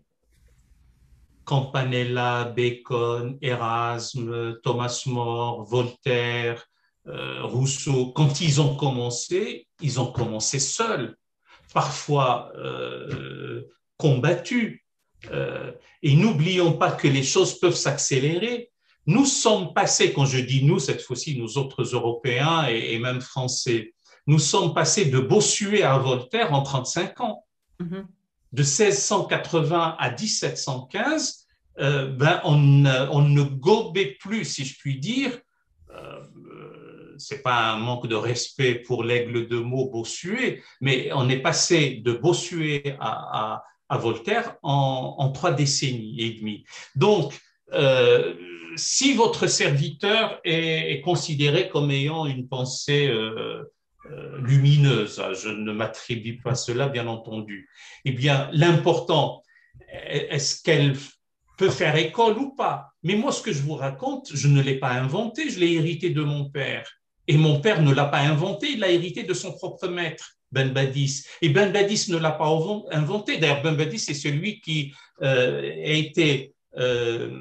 Campanella, Bacon, Erasme, Thomas More, Voltaire, Euh, Rousseau, quand ils ont commencé, ils ont commencé seuls, parfois euh, combattus. Euh, et n'oublions pas que les choses peuvent s'accélérer. Nous sommes passés, quand je dis nous, cette fois-ci, nous autres Européens et, et même Français, nous sommes passés de Bossuet à Voltaire en trente-cinq ans. Mm-hmm. De seize cent quatre-vingts à dix-sept cent quinze, euh, ben on, on ne gobait plus, si je puis dire, euh, ce n'est pas un manque de respect pour l'aigle de Meaux Bossuet, mais on est passé de Bossuet à, à, à Voltaire en, en trois décennies et demie. Donc, euh, si votre serviteur est, est considéré comme ayant une pensée euh, euh, lumineuse, je ne m'attribue pas cela, bien entendu, eh bien, l'important, est-ce qu'elle peut faire école ou pas? Mais moi, ce que je vous raconte, je ne l'ai pas inventé, je l'ai hérité de mon père. Et mon père ne l'a pas inventé, il l'a hérité de son propre maître, Ben Badis. Et Ben Badis ne l'a pas inventé. D'ailleurs, Ben Badis, c'est celui qui euh, a été euh,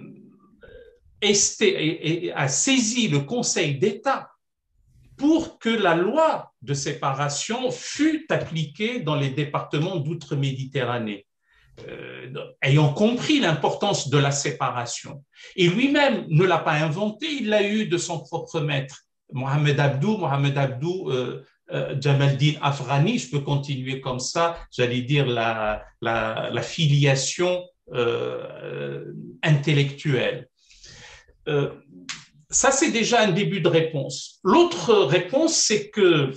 esté, et, et a saisi le Conseil d'État pour que la loi de séparation fût appliquée dans les départements d'outre-Méditerranée. Euh, ayant compris l'importance de la séparation. Et lui-même ne l'a pas inventé, il l'a eu de son propre maître. Mohamed Abdou, Mohamed Abdou, euh, euh, Jamaldin Afrani, je peux continuer comme ça, j'allais dire la, la, la filiation euh, intellectuelle. Euh, ça, c'est déjà un début de réponse. L'autre réponse, c'est que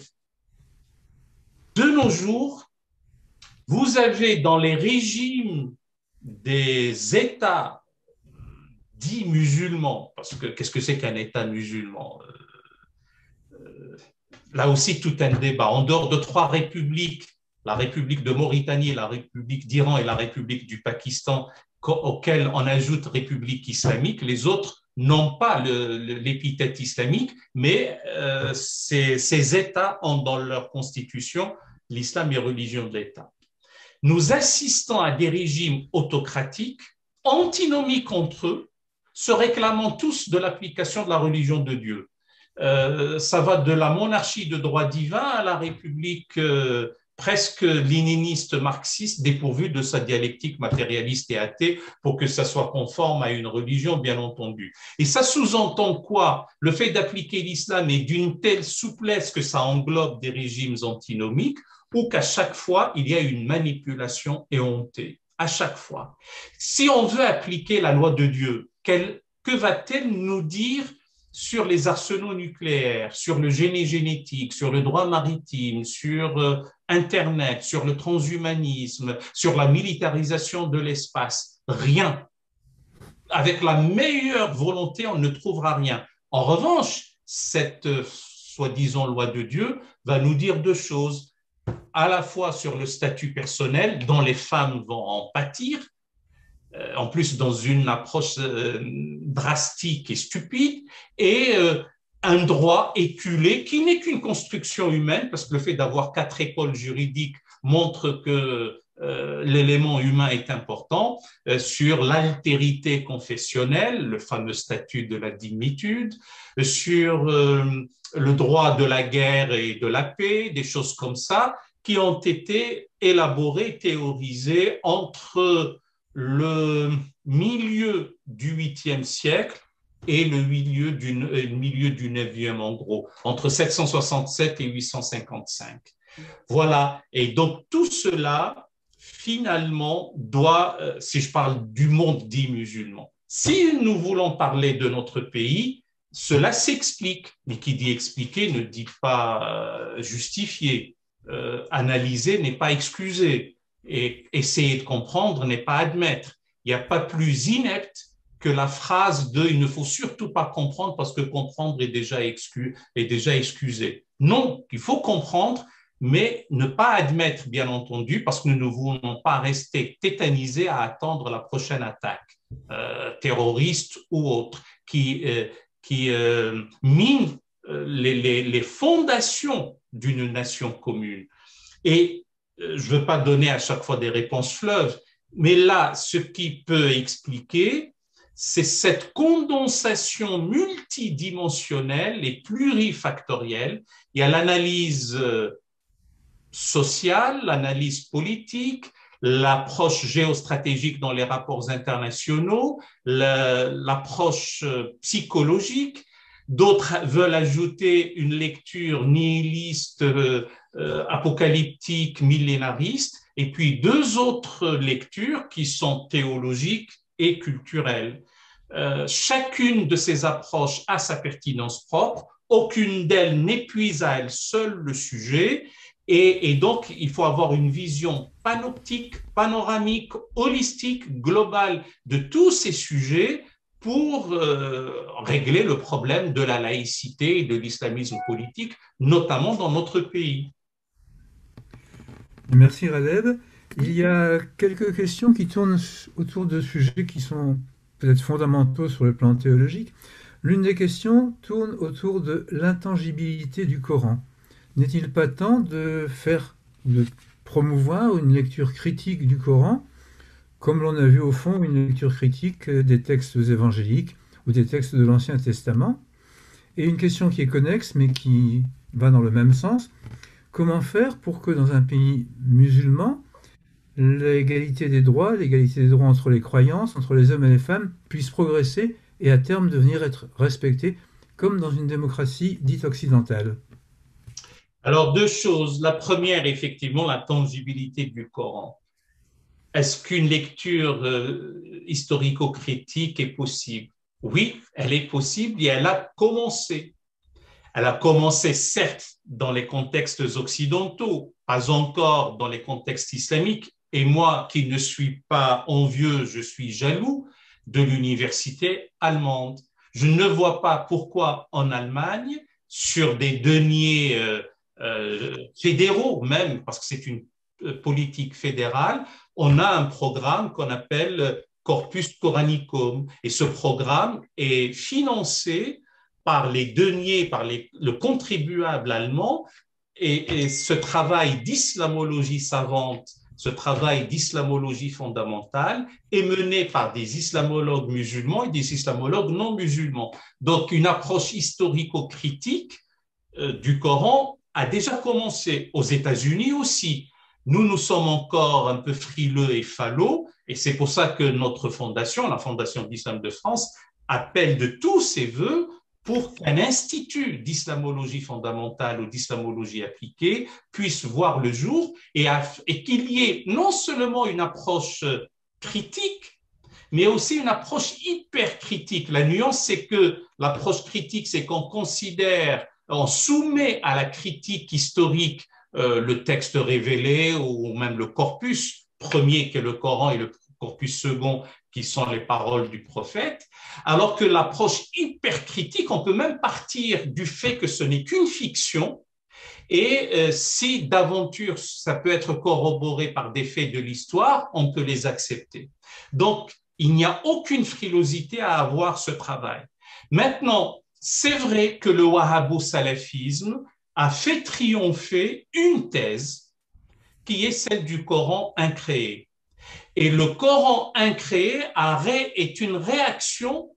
de nos jours, vous avez dans les régimes des États dits musulmans, parce que qu'est-ce que c'est qu'un État musulman ? Là aussi, tout un débat. En dehors de trois républiques la République de Mauritanie, la République d'Iran et la République du Pakistan, auxquelles on ajoute République islamique, les autres n'ont pas l'épithète islamique, mais euh, ces, ces États ont dans leur constitution l'islam est religion de l'État. Nous assistons à des régimes autocratiques, antinomiques entre eux, se réclamant tous de l'application de la religion de Dieu. Euh, ça va de la monarchie de droit divin à la République euh, presque léniniste marxiste, dépourvu de sa dialectique matérialiste et athée pour que ça soit conforme à une religion, bien entendu. Et ça sous-entend quoi? Le fait d'appliquer l'islam est d'une telle souplesse que ça englobe des régimes antinomiques, ou qu'à chaque fois, il y a une manipulation éhontée. À chaque fois. Si on veut appliquer la loi de Dieu, quelle, que va-t-elle nous dire sur les arsenaux nucléaires, sur le génie génétique, sur le droit maritime, sur euh, Internet, sur le transhumanisme, sur la militarisation de l'espace? Rien. Avec la meilleure volonté, on ne trouvera rien. En revanche, cette euh, soi-disant loi de Dieu va nous dire deux choses, à la fois sur le statut personnel dont les femmes vont en pâtir, euh, en plus dans une approche euh, drastique et stupide, et euh, un droit éculé qui n'est qu'une construction humaine, parce que le fait d'avoir quatre écoles juridiques montre que euh, l'élément humain est important, euh, sur l'altérité confessionnelle, le fameux statut de la dimitude, euh, sur euh, le droit de la guerre et de la paix, des choses comme ça, qui ont été élaborées, théorisées entre le milieu du huitième siècle et le milieu du, le milieu du neuvième, en gros, entre sept cent soixante-sept et huit cent cinquante-cinq. Voilà, et donc tout cela, finalement, doit, si je parle du monde dit musulman, si nous voulons parler de notre pays, cela s'explique, mais qui dit expliquer ne dit pas justifier. Euh, analyser n'est pas excuser, et essayer de comprendre n'est pas admettre. Il n'y a pas plus inepte que la phrase de « il ne faut surtout pas comprendre parce que comprendre est déjà, exclu, est déjà excusé ». Non, il faut comprendre, mais ne pas admettre, bien entendu, parce que nous ne voulons pas rester tétanisés à attendre la prochaine attaque, euh, terroriste ou autre, qui, euh, qui euh, mine les, les, les fondations d'une nation commune. Et je ne veux pas donner à chaque fois des réponses fleuves, mais là, ce qui peut expliquer, c'est cette condensation multidimensionnelle et plurifactorielle. Il y a l'analyse sociale, l'analyse politique, l'approche géostratégique dans les rapports internationaux, l'approche psychologique. D'autres veulent ajouter une lecture nihiliste, euh, euh, apocalyptique, millénariste, et puis deux autres lectures qui sont théologiques et culturelles. Euh, chacune de ces approches a sa pertinence propre, aucune d'elles n'épuise à elle seule le sujet, et, et donc il faut avoir une vision panoptique, panoramique, holistique, globale de tous ces sujets pour euh, régler le problème de la laïcité et de l'islamisme politique, notamment dans notre pays. Merci Radeb. Il y a quelques questions qui tournent autour de sujets qui sont peut-être fondamentaux sur le plan théologique. L'une des questions tourne autour de l'intangibilité du Coran. N'est-il pas temps de faire, de promouvoir une lecture critique du Coran, comme l'on a vu au fond une lecture critique des textes évangéliques ou des textes de l'Ancien Testament? Et une question qui est connexe, mais qui va dans le même sens, comment faire pour que dans un pays musulman, l'égalité des droits, l'égalité des droits entre les croyances, entre les hommes et les femmes, puisse progresser et à terme devenir être respectée, comme dans une démocratie dite occidentale? Alors, deux choses. La première, effectivement, la tangibilité du Coran. Est-ce qu'une lecture euh, historico-critique est possible? Oui, elle est possible et elle a commencé. Elle a commencé, certes, dans les contextes occidentaux, pas encore dans les contextes islamiques. Et moi, qui ne suis pas envieux, je suis jaloux de l'université allemande. Je ne vois pas pourquoi en Allemagne, sur des deniers euh, euh, fédéraux même, parce que c'est une politique fédérale, on a un programme qu'on appelle Corpus Coranicum. Et ce programme est financé par les deniers, par les, le contribuable allemand. Et, et ce travail d'islamologie savante, ce travail d'islamologie fondamentale est mené par des islamologues musulmans et des islamologues non musulmans. Donc, une approche historico-critique euh, du Coran a déjà commencé aux États-Unis aussi. Nous, nous sommes encore un peu frileux et fallot, et c'est pour ça que notre fondation, la Fondation d'Islam de France, appelle de tous ses voeux pour qu'un institut d'islamologie fondamentale ou d'islamologie appliquée puisse voir le jour et, et qu'il y ait non seulement une approche critique, mais aussi une approche hyper critique. La nuance, c'est que l'approche critique, c'est qu'on considère, on soumet à la critique historique euh, le texte révélé ou même le corpus premier qui est le Coran et le corpus second qui sont les paroles du prophète, alors que l'approche hyper critique, on peut même partir du fait que ce n'est qu'une fiction, et euh, si d'aventure ça peut être corroboré par des faits de l'histoire, on peut les accepter. Donc, il n'y a aucune frilosité à avoir ce travail. Maintenant, c'est vrai que le wahhabo-salafisme a fait triompher une thèse qui est celle du Coran incréé. Et le Coran incréé est une réaction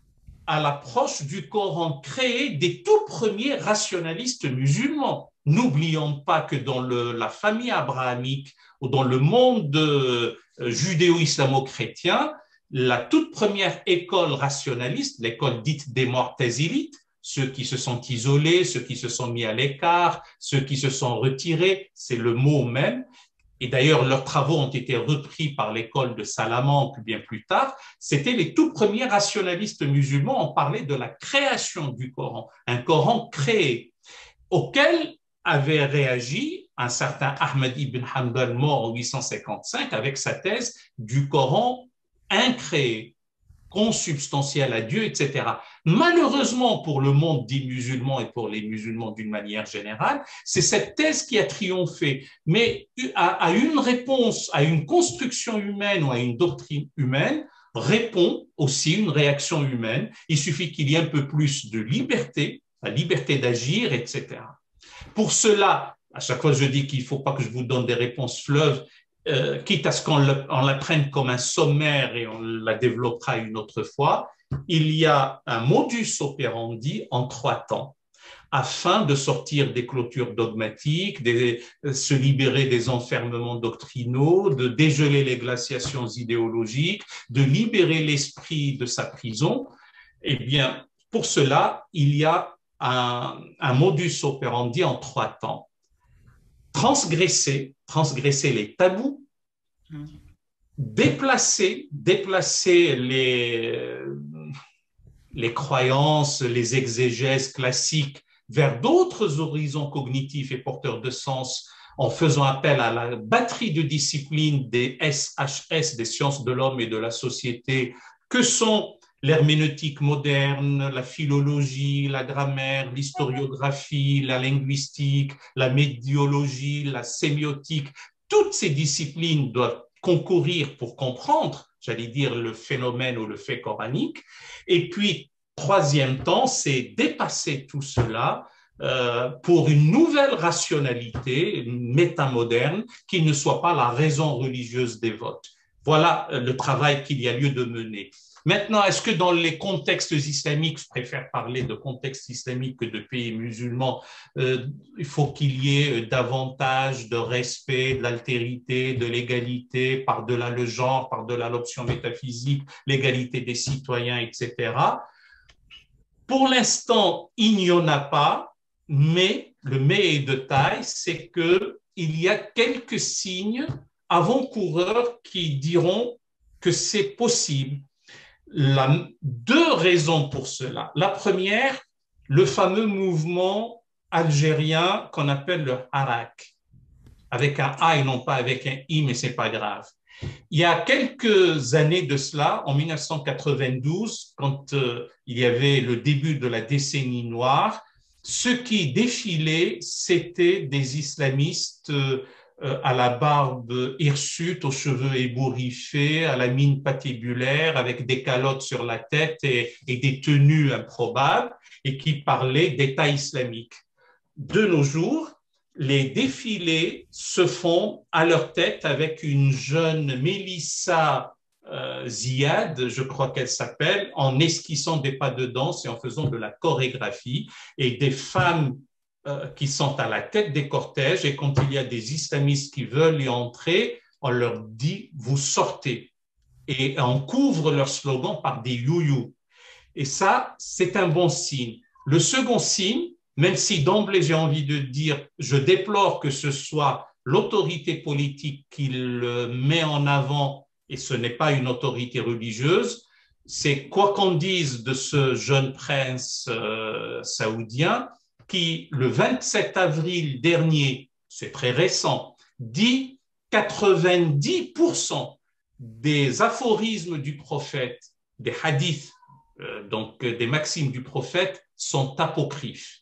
à l'approche du Coran créé des tout premiers rationalistes musulmans. N'oublions pas que dans le, la famille abrahamique ou dans le monde euh, judéo-islamo-chrétien, la toute première école rationaliste, l'école dite des Mu'tazilites, ceux qui se sont isolés, ceux qui se sont mis à l'écart, ceux qui se sont retirés, c'est le mot même. Et d'ailleurs, leurs travaux ont été repris par l'école de Salamanque bien plus tard. C'était les tout premiers rationalistes musulmans. On parlait de la création du Coran, un Coran créé, auquel avait réagi un certain Ahmed ibn Hanbal, mort en huit cent cinquante-cinq, avec sa thèse du Coran incréé, consubstantiel à Dieu, et cetera. Malheureusement pour le monde dit musulman et pour les musulmans d'une manière générale, c'est cette thèse qui a triomphé. Mais à, à une réponse, à une construction humaine ou à une doctrine humaine, répond aussi une réaction humaine. Il suffit qu'il y ait un peu plus de liberté, la liberté d'agir, et cetera. Pour cela, à chaque fois je dis qu'il ne faut pas que je vous donne des réponses fleuves, Euh, quitte à ce qu'on la prenne comme un sommaire et on la développera une autre fois, il y a un modus operandi en trois temps afin de sortir des clôtures dogmatiques, de se libérer des enfermements doctrinaux, de dégeler les glaciations idéologiques, de libérer l'esprit de sa prison. Eh bien, pour cela, il y a un, un modus operandi en trois temps. Transgresser, transgresser les tabous, déplacer, déplacer les, les croyances, les exégèses classiques vers d'autres horizons cognitifs et porteurs de sens en faisant appel à la batterie de disciplines des S H S, des sciences de l'homme et de la société, que sont l'herméneutique moderne, la philologie, la grammaire, l'historiographie, la linguistique, la médiologie, la sémiotique. Toutes ces disciplines doivent concourir pour comprendre, j'allais dire, le phénomène ou le fait coranique. Et puis, troisième temps, c'est dépasser tout cela euh, pour une nouvelle rationalité, une métamoderne, qui ne soit pas la raison religieuse des votes. Voilà le travail qu'il y a lieu de mener. Maintenant, est-ce que dans les contextes islamiques, je préfère parler de contexte islamique que de pays musulmans, euh, il faut qu'il y ait davantage de respect, de l'altérité, de l'égalité, par-delà le genre, par-delà l'option métaphysique, l'égalité des citoyens, et cetera. Pour l'instant, il n'y en a pas, mais le mais est de taille, c'est qu'il y a quelques signes avant-coureurs qui diront que c'est possible. La, deux raisons pour cela. La première, le fameux mouvement algérien qu'on appelle le Harak, avec un A et non pas avec un I, mais c'est pas grave. Il y a quelques années de cela, en mille neuf cent quatre-vingt-douze, quand euh, il y avait le début de la décennie noire, ceux qui défilaient, c'était des islamistes euh, euh, à la barbe hirsute, aux cheveux ébouriffés, à la mine patibulaire, avec des calottes sur la tête et, et des tenues improbables, et qui parlait d'État islamique. De nos jours, les défilés se font à leur tête avec une jeune Mélissa euh, Ziad, je crois qu'elle s'appelle, en esquissant des pas de danse et en faisant de la chorégraphie, et des femmes euh, qui sont à la tête des cortèges, et quand il y a des islamistes qui veulent y entrer, on leur dit « vous sortez ». Et on couvre leur slogan par des you-you. Et ça, c'est un bon signe. Le second signe, même si d'emblée j'ai envie de dire, je déplore que ce soit l'autorité politique qui le met en avant et ce n'est pas une autorité religieuse, c'est quoi qu'on dise de ce jeune prince euh, saoudien qui, le vingt-sept avril dernier, c'est très récent, dit quatre-vingt-dix pour cent des aphorismes du prophète, des hadiths, euh, donc des maximes du prophète, sont apocryphes.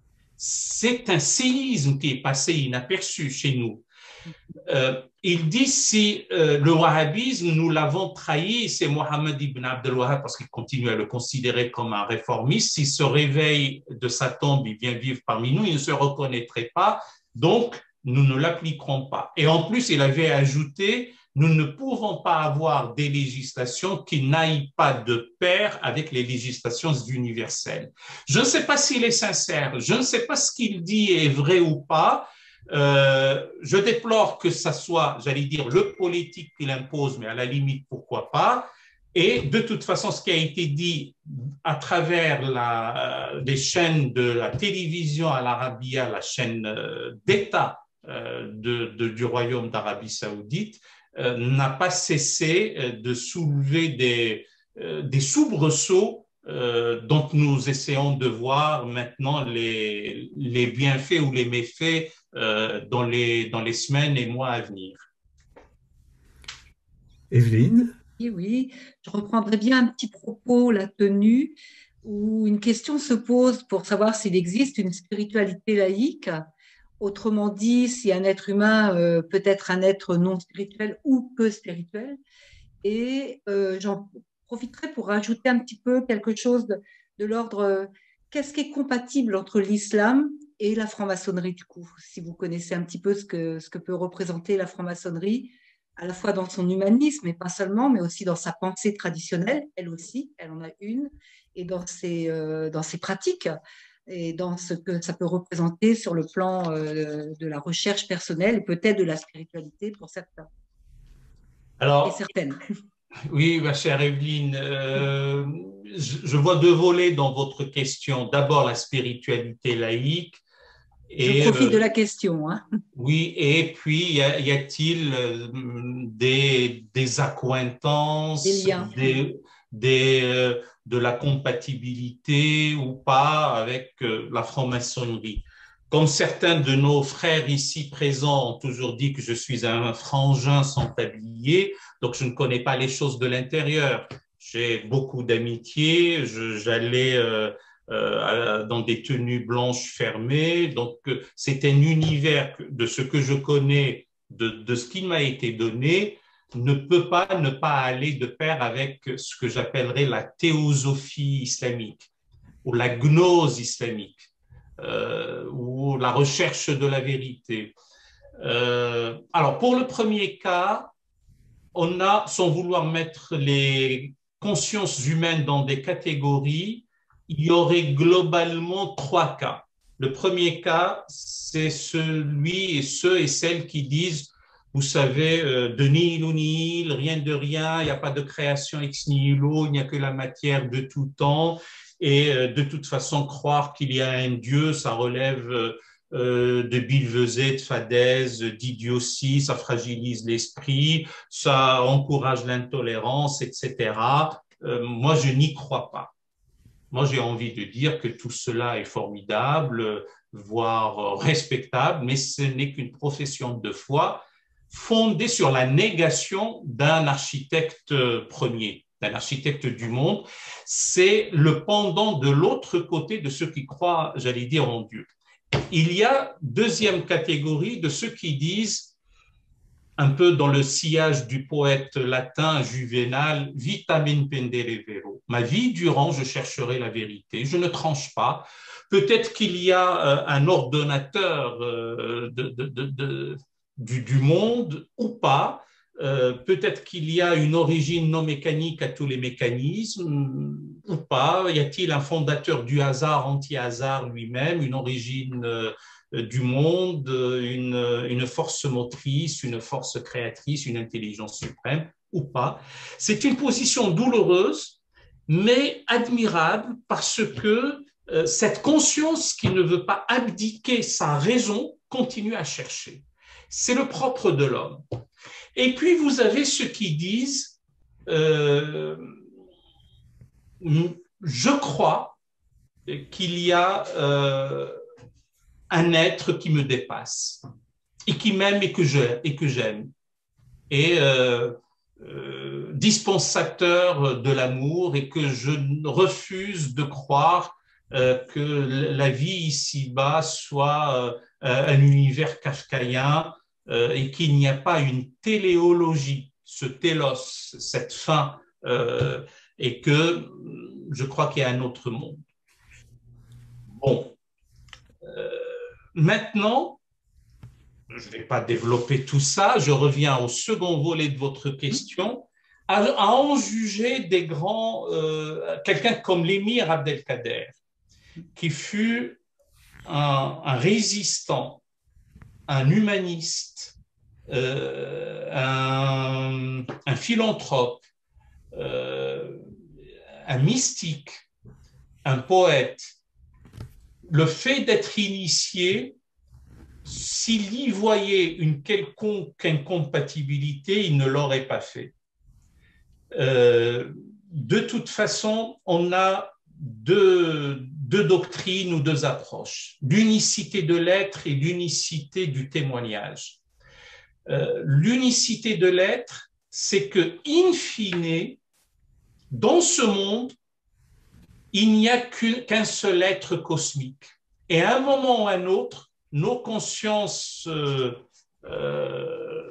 C'est un séisme qui est passé inaperçu chez nous. Euh, il dit si euh, le wahhabisme, nous l'avons trahi, c'est Mohammed ibn Abdel Wahhab, parce qu'il continue à le considérer comme un réformiste, s'il se réveille de sa tombe, il vient vivre parmi nous, il ne se reconnaîtrait pas, donc nous ne l'appliquerons pas. Et en plus, il avait ajouté, nous ne pouvons pas avoir des législations qui n'aillent pas de pair avec les législations universelles. Je ne sais pas s'il est sincère, je ne sais pas ce qu'il dit est vrai ou pas. Euh, je déplore que ça soit, j'allais dire, le politique qui l'impose, mais à la limite, pourquoi pas. Et de toute façon, ce qui a été dit à travers la, les chaînes de la télévision à l'Arabia, la chaîne d'État euh, de, de, du Royaume d'Arabie Saoudite, Euh, n'a pas cessé euh, de soulever des, euh, des soubresauts euh, dont nous essayons de voir maintenant les, les bienfaits ou les méfaits euh, dans, les, dans les semaines et mois à venir. Evelyne? Oui, oui, je reprendrai bien un petit propos, la tenue, où une question se pose pour savoir s'il existe une spiritualité laïque. Autrement dit, si un être humain euh, peut être un être non spirituel ou peu spirituel. Et euh, j'en profiterai pour rajouter un petit peu quelque chose de, de l'ordre, euh, qu'est-ce qui est compatible entre l'islam et la franc-maçonnerie du coup, si vous connaissez un petit peu ce que, ce que peut représenter la franc-maçonnerie, à la fois dans son humanisme, et pas seulement, mais aussi dans sa pensée traditionnelle, elle aussi, elle en a une, et dans ses, euh, dans ses pratiques, et dans ce que ça peut représenter sur le plan euh, de la recherche personnelle et peut-être de la spiritualité pour certains. Alors, et certaines. Oui, ma chère Evelyne, euh, je, je vois deux volets dans votre question. D'abord, la spiritualité laïque. Et, je profite euh, de la question. Hein. Oui, et puis, y, a, y a-t-il euh, des, des accointances, des liens. des, des, euh, de la compatibilité ou pas avec euh, la franc-maçonnerie? Comme certains de nos frères ici présents ont toujours dit que je suis un frangin sans tablier, donc je ne connais pas les choses de l'intérieur. J'ai beaucoup d'amitié, j'allais euh, euh, dans des tenues blanches fermées, donc euh, c'est un univers de ce que je connais, de, de ce qui m'a été donné, ne peut pas ne pas aller de pair avec ce que j'appellerais la théosophie islamique ou la gnose islamique. Euh, ou la recherche de la vérité. Euh, alors, pour le premier cas, on a, sans vouloir mettre les consciences humaines dans des catégories, il y aurait globalement trois cas. Le premier cas, c'est celui et ceux et celles qui disent, vous savez, euh, de nihil ou nihil, rien de rien, il n'y a pas de création ex nihilo, il n'y a que la matière de tout temps. Et de toute façon, croire qu'il y a un Dieu, ça relève euh, de billevesées, de fadaises, d'idiotie, ça fragilise l'esprit, ça encourage l'intolérance, et cetera. Euh, moi, je n'y crois pas. Moi, j'ai envie de dire que tout cela est formidable, voire respectable, mais ce n'est qu'une profession de foi fondée sur la négation d'un architecte premier. D'un architecte du monde, c'est le pendant de l'autre côté de ceux qui croient, j'allais dire, en Dieu. Il y a deuxième catégorie de ceux qui disent un peu dans le sillage du poète latin Juvénal, vitam in pendere vero. Ma vie durant, je chercherai la vérité, je ne tranche pas. Peut-être qu'il y a euh, un ordonnateur euh, de, de, de, de, du, du monde ou pas. Euh, peut-être qu'il y a une origine non mécanique à tous les mécanismes ou pas. Y a-t-il un fondateur du hasard anti-hasard lui-même, une origine euh, du monde, une, une force motrice, une force créatrice, une intelligence suprême ou pas. C'est une position douloureuse, mais admirable parce que euh, cette conscience qui ne veut pas abdiquer sa raison continue à chercher. C'est le propre de l'homme. Et puis, vous avez ceux qui disent euh, « Je crois qu'il y a euh, un être qui me dépasse et qui m'aime et que je, et que j'aime. Et euh, euh, dispensateur de l'amour et que je refuse de croire euh, que la vie ici-bas soit euh, un univers kafkaïen euh, et qu'il n'y a pas une téléologie, ce télos, cette fin, euh, et que je crois qu'il y a un autre monde. » Bon. Euh, Maintenant, je ne vais pas développer tout ça, je reviens au second volet de votre question, à, à en juger des grands, euh, quelqu'un comme l'émir Abdelkader, qui fut un, un résistant, un humaniste, euh, un, un philanthrope, euh, un mystique, un poète. Le fait d'être initié, s'il y voyait une quelconque incompatibilité, il ne l'aurait pas fait. Euh, de toute façon, on a deux, deux doctrines ou deux approches, l'unicité de l'être et l'unicité du témoignage. Euh, l'unicité de l'être, c'est que, in fine, dans ce monde, il n'y a qu'un seul être cosmique. Et à un moment ou à un autre, nos consciences euh, euh,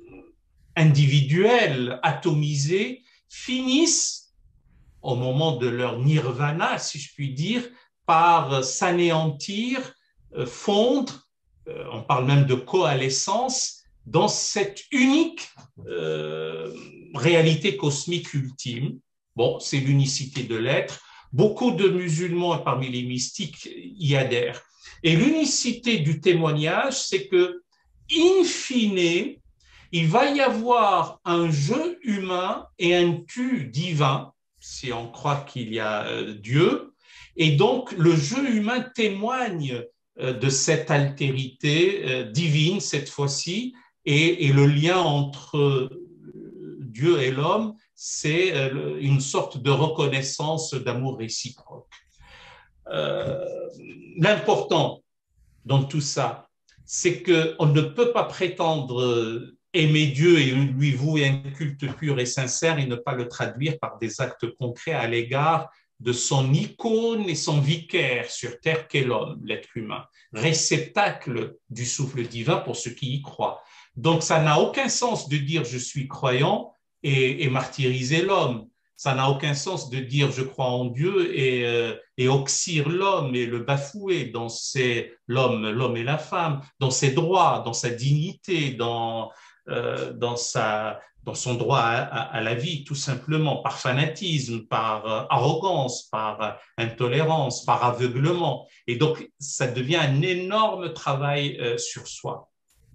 individuelles, atomisées, finissent, au moment de leur nirvana, si je puis dire, par s'anéantir, euh, fondre, euh, on parle même de coalescence, dans cette unique euh, réalité cosmique ultime. Bon, c'est l'unicité de l'être. Beaucoup de musulmans, parmi les mystiques, y adhèrent. Et l'unicité du témoignage, c'est que, in fine, il va y avoir un jeu humain et un tu divin, si on croit qu'il y a euh, Dieu, et donc le jeu humain témoigne euh, de cette altérité euh, divine cette fois-ci, et, et le lien entre Dieu et l'homme, c'est euh, une sorte de reconnaissance d'amour réciproque. Euh, l'important dans tout ça, c'est qu'on ne peut pas prétendre aimer Dieu et lui vouer un culte pur et sincère et ne pas le traduire par des actes concrets à l'égard de son icône et son vicaire sur terre qu'est l'homme, l'être humain, réceptacle du souffle divin pour ceux qui y croient. Donc ça n'a aucun sens de dire je suis croyant et, et martyriser l'homme. Ça n'a aucun sens de dire je crois en Dieu et, euh, et oxyre l'homme et le bafouer dans ses, l'homme, l'homme et la femme, dans ses droits, dans sa dignité, dans, euh, dans, sa, dans son droit à, à, à la vie, tout simplement, par fanatisme, par euh, arrogance, par euh, intolérance, par aveuglement. Et donc, ça devient un énorme travail euh, sur soi.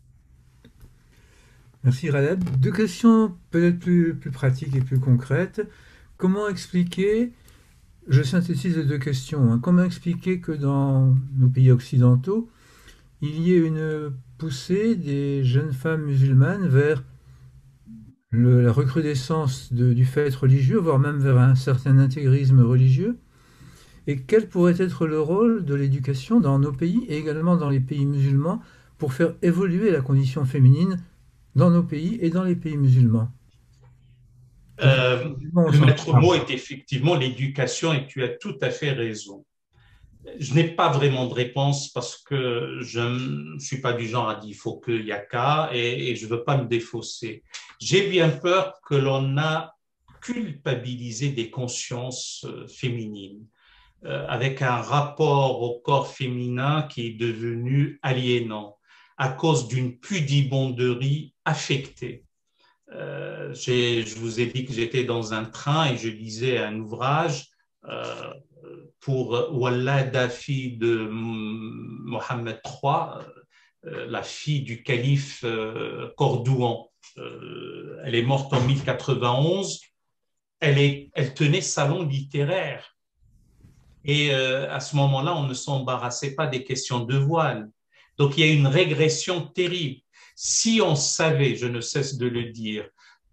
Merci Raled. Deux questions peut-être plus, plus pratiques et plus concrètes. Comment expliquer, je synthétise les deux questions, hein, comment expliquer que dans nos pays occidentaux, il y ait une poussée des jeunes femmes musulmanes vers le, la recrudescence de, du fait religieux, voire même vers un certain intégrisme religieux, et quel pourrait être le rôle de l'éducation dans nos pays et également dans les pays musulmans pour faire évoluer la condition féminine dans nos pays et dans les pays musulmans? Euh, le maître mot est effectivement l'éducation et tu as tout à fait raison. Je n'ai pas vraiment de réponse parce que je ne suis pas du genre à dire il faut qu'il y a qu'à et, et je ne veux pas me défausser. J'ai bien peur que l'on a culpabilisé des consciences féminines euh, avec un rapport au corps féminin qui est devenu aliénant à cause d'une pudibonderie affectée. Euh, je vous ai dit que j'étais dans un train et je lisais un ouvrage euh, pour Walada, fille de Mohammed trois, euh, la fille du calife euh, Cordouan. Euh, elle est morte en mille quatre-vingt-onze. Elle, est, elle tenait salon littéraire. Et euh, à ce moment-là, on ne s'embarrassait pas des questions de voile. Donc, il y a une régression terrible. Si on savait, je ne cesse de le dire,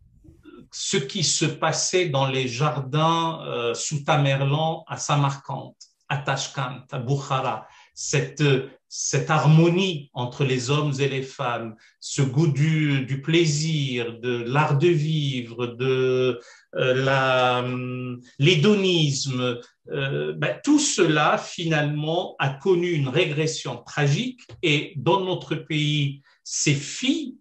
ce qui se passait dans les jardins euh, sous Tamerlan à Samarcande, à Tashkent, à Bukhara, cette, cette harmonie entre les hommes et les femmes, ce goût du, du plaisir, de l'art de vivre, de euh, la, l'hédonisme, euh, ben, tout cela finalement a connu une régression tragique et dans notre pays, ces filles,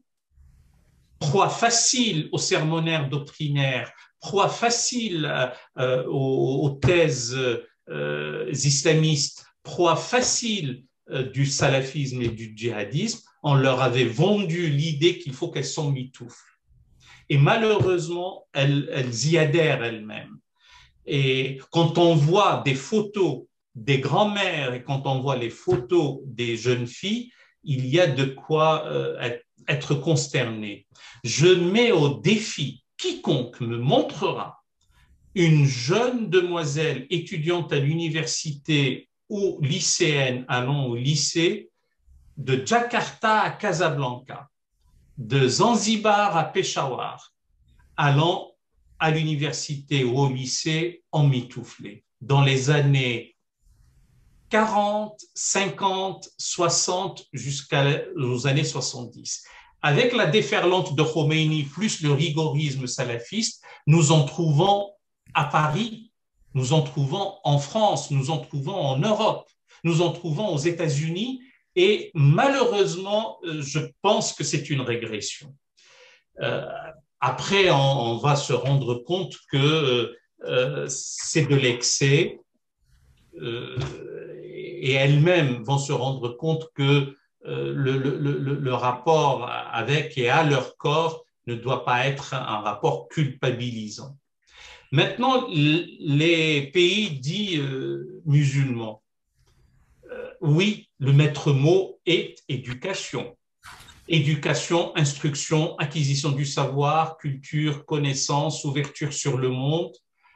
proie facile aux sermonnaires doctrinaires, proie facile euh, aux, aux thèses euh, islamistes, proie facile euh, du salafisme et du djihadisme, on leur avait vendu l'idée qu'il faut qu'elles s'en mitouflent. Et malheureusement, elles, elles y adhèrent elles-mêmes. Et quand on voit des photos des grands-mères et quand on voit les photos des jeunes filles, il y a de quoi euh, être être consterné. Je mets au défi quiconque me montrera une jeune demoiselle étudiante à l'université ou lycéenne allant au lycée, de Jakarta à Casablanca, de Zanzibar à Peshawar, allant à l'université ou au lycée en mitouflé. Dans les années quarante, cinquante, soixante jusqu'aux années soixante-dix. Avec la déferlante de Khomeini plus le rigorisme salafiste, nous en trouvons à Paris, nous en trouvons en France, nous en trouvons en Europe, nous en trouvons aux États-Unis et malheureusement, je pense que c'est une régression. Euh, après, on, on va se rendre compte que euh, c'est de l'excès. Euh, et elles-mêmes vont se rendre compte que euh, le, le, le, le rapport avec et à leur corps ne doit pas être un rapport culpabilisant. Maintenant, les pays dits euh, musulmans, euh, oui, le maître mot est éducation. Éducation, instruction, acquisition du savoir, culture, connaissance, ouverture sur le monde,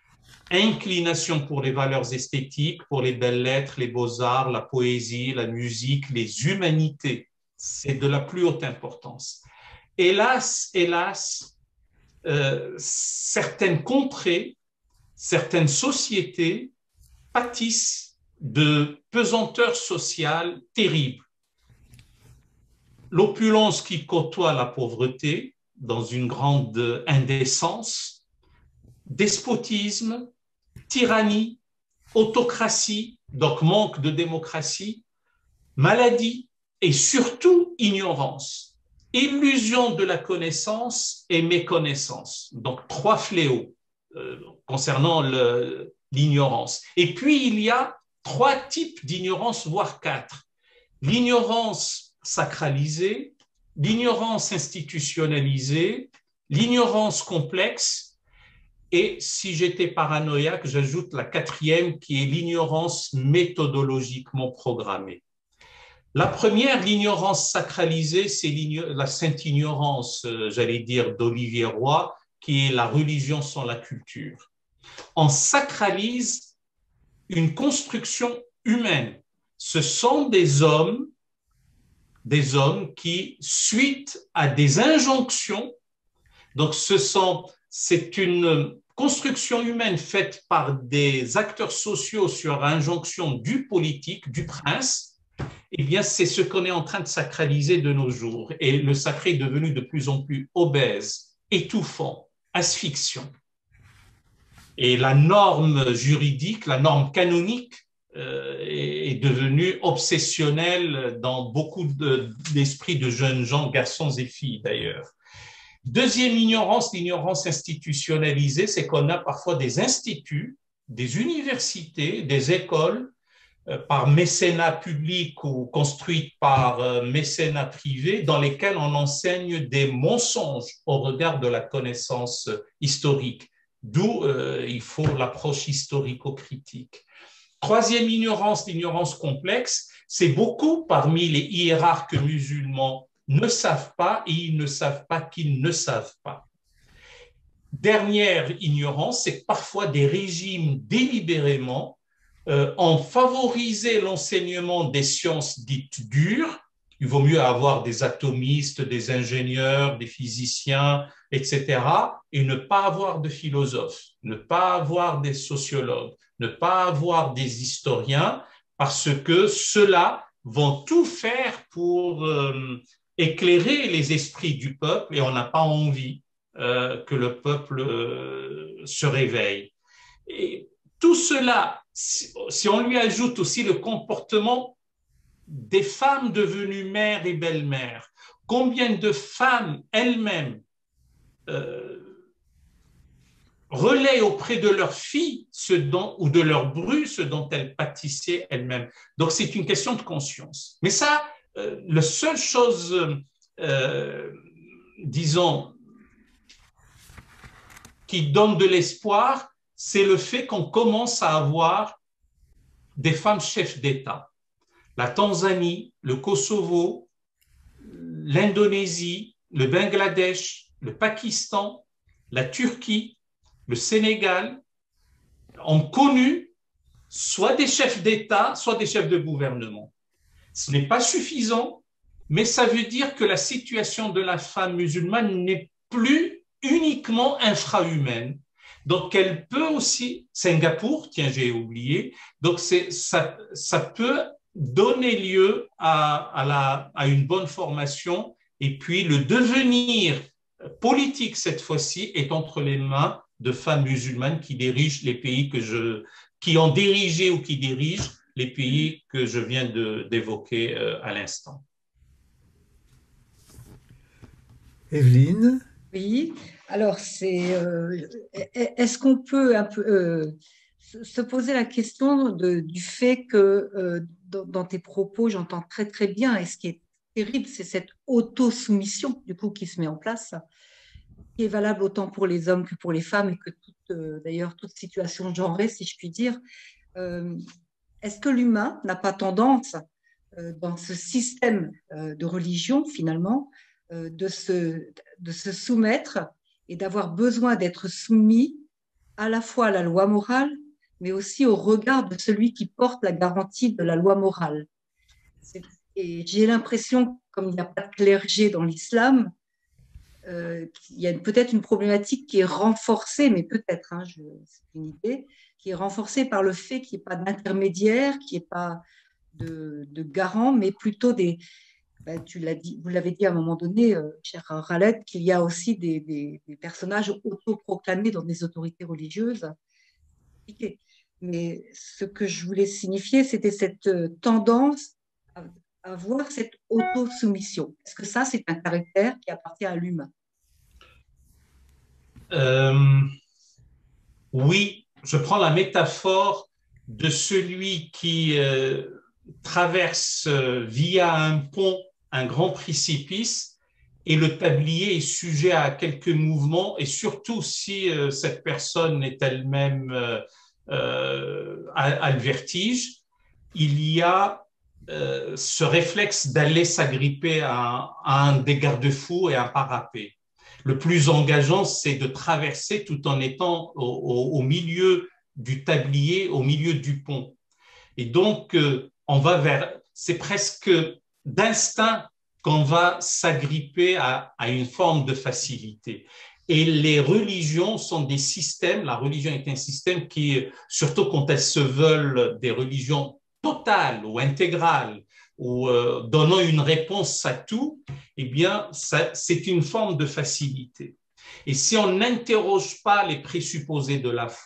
inclination pour les valeurs esthétiques, pour les belles lettres, les beaux-arts, la poésie, la musique, les humanités. C'est de la plus haute importance. Hélas, hélas, euh, certaines contrées, certaines sociétés pâtissent de pesanteur sociale terrible. L'opulence qui côtoie la pauvreté dans une grande indécence, despotisme, tyrannie, autocratie, donc manque de démocratie, maladie et surtout ignorance, illusion de la connaissance et méconnaissance. Donc trois fléaux euh, concernant le, l'ignorance. Et puis il y a trois types d'ignorance, voire quatre. L'ignorance sacralisée, l'ignorance institutionnalisée, l'ignorance complexe. Et si j'étais paranoïaque, j'ajoute la quatrième qui est l'ignorance méthodologiquement programmée. La première, l'ignorance sacralisée, c'est la sainte ignorance, euh, j'allais dire, d'Olivier Roy, qui est la religion sans la culture. On sacralise une construction humaine. Ce sont des hommes, des hommes qui, suite à des injonctions, donc ce sont, c'est une construction humaine faite par des acteurs sociaux sur injonction du politique, du prince, eh bien, c'est ce qu'on est en train de sacraliser de nos jours. Et le sacré est devenu de plus en plus obèse, étouffant, asphyxiant. Et la norme juridique, la norme canonique euh, est, est devenu obsessionnel dans beaucoup d'esprits de, de jeunes gens, garçons et filles d'ailleurs. Deuxième ignorance, l'ignorance institutionnalisée, c'est qu'on a parfois des instituts, des universités, des écoles, euh, par mécénat public ou construites par euh, mécénat privé, dans lesquelles on enseigne des mensonges au regard de la connaissance historique, d'où euh, il faut l'approche historico-critique. Troisième ignorance, l'ignorance complexe, c'est beaucoup parmi les hiérarques musulmans ne savent pas et ils ne savent pas qu'ils ne savent pas. Dernière ignorance, c'est que parfois des régimes délibérément euh, ont favorisé l'enseignement des sciences dites dures. Il vaut mieux avoir des atomistes, des ingénieurs, des physiciens, et cetera, et ne pas avoir de philosophes, ne pas avoir des sociologues, ne pas avoir des historiens, parce que ceux-là vont tout faire pour euh, éclairer les esprits du peuple et on n'a pas envie euh, que le peuple euh, se réveille. Et tout cela, si, si on lui ajoute aussi le comportement des femmes devenues mères et belles-mères, combien de femmes elles-mêmes euh, relaient auprès de leurs filles ce dont, ou de leurs brus ce dont elles pâtissaient elles-mêmes. Donc c'est une question de conscience. Mais ça, euh, la seule chose, euh, disons, qui donne de l'espoir, c'est le fait qu'on commence à avoir des femmes chefs d'État. La Tanzanie, le Kosovo, l'Indonésie, le Bangladesh, le Pakistan, la Turquie, le Sénégal ont connu soit des chefs d'État, soit des chefs de gouvernement. Ce n'est pas suffisant, mais ça veut dire que la situation de la femme musulmane n'est plus uniquement infrahumaine. Donc, elle peut aussi, Singapour, tiens, j'ai oublié, donc c'est, ça, ça peut donner lieu à, à, la, à une bonne formation et puis le devenir politique cette fois-ci est entre les mains de femmes musulmanes qui dirigent les pays que je, qui ont dirigé ou qui dirigent les pays que je viens de, d'évoquer euh, à l'instant. Evelyne? Oui, alors c'est, euh, est-ce qu'on peut un peu euh, se poser la question de, du fait que euh, dans, dans tes propos, j'entends très très bien, et ce qui est terrible, c'est cette auto-soumission du coup qui se met en place, qui est valable autant pour les hommes que pour les femmes et que toute, euh, d'ailleurs toute situation genrée, si je puis dire. Euh, est-ce que l'humain n'a pas tendance, euh, dans ce système euh, de religion finalement, euh, de, se, de se soumettre et d'avoir besoin d'être soumis à la fois à la loi morale, mais aussi au regard de celui qui porte la garantie de la loi morale. Et j'ai l'impression, comme il n'y a pas de clergé dans l'islam, euh, il y a peut-être une problématique qui est renforcée, mais peut-être, hein, je, c'est une idée, qui est renforcée par le fait qu'il n'y ait pas d'intermédiaire, qu'il n'y ait pas de, de garant, mais plutôt des... Ben, tu l'as dit, vous l'avez dit à un moment donné, euh, cher Khaled, qu'il y a aussi des, des, des personnages autoproclamés dans des autorités religieuses. Mais ce que je voulais signifier, c'était cette tendance à, à voir cette auto-soumission. Est-ce que ça, c'est un caractère qui appartient à l'humain? euh, Oui, je prends la métaphore de celui qui euh, traverse euh, via un pont un grand précipice et le tablier est sujet à quelques mouvements et surtout si euh, cette personne est elle-même euh, euh, à, à le vertige, il y a euh, ce réflexe d'aller s'agripper à, à un des garde-fous et un parapet. Le plus engageant, c'est de traverser tout en étant au, au, au milieu du tablier, au milieu du pont. Et donc, euh, on va vers, c'est presque d'instinct qu'on va s'agripper à, à une forme de facilité. Et les religions sont des systèmes, la religion est un système qui, surtout quand elles se veulent des religions totales ou intégrales, ou euh, donnant une réponse à tout, eh bien, ça, c'est une forme de facilité. Et si on n'interroge pas les présupposés de la foi,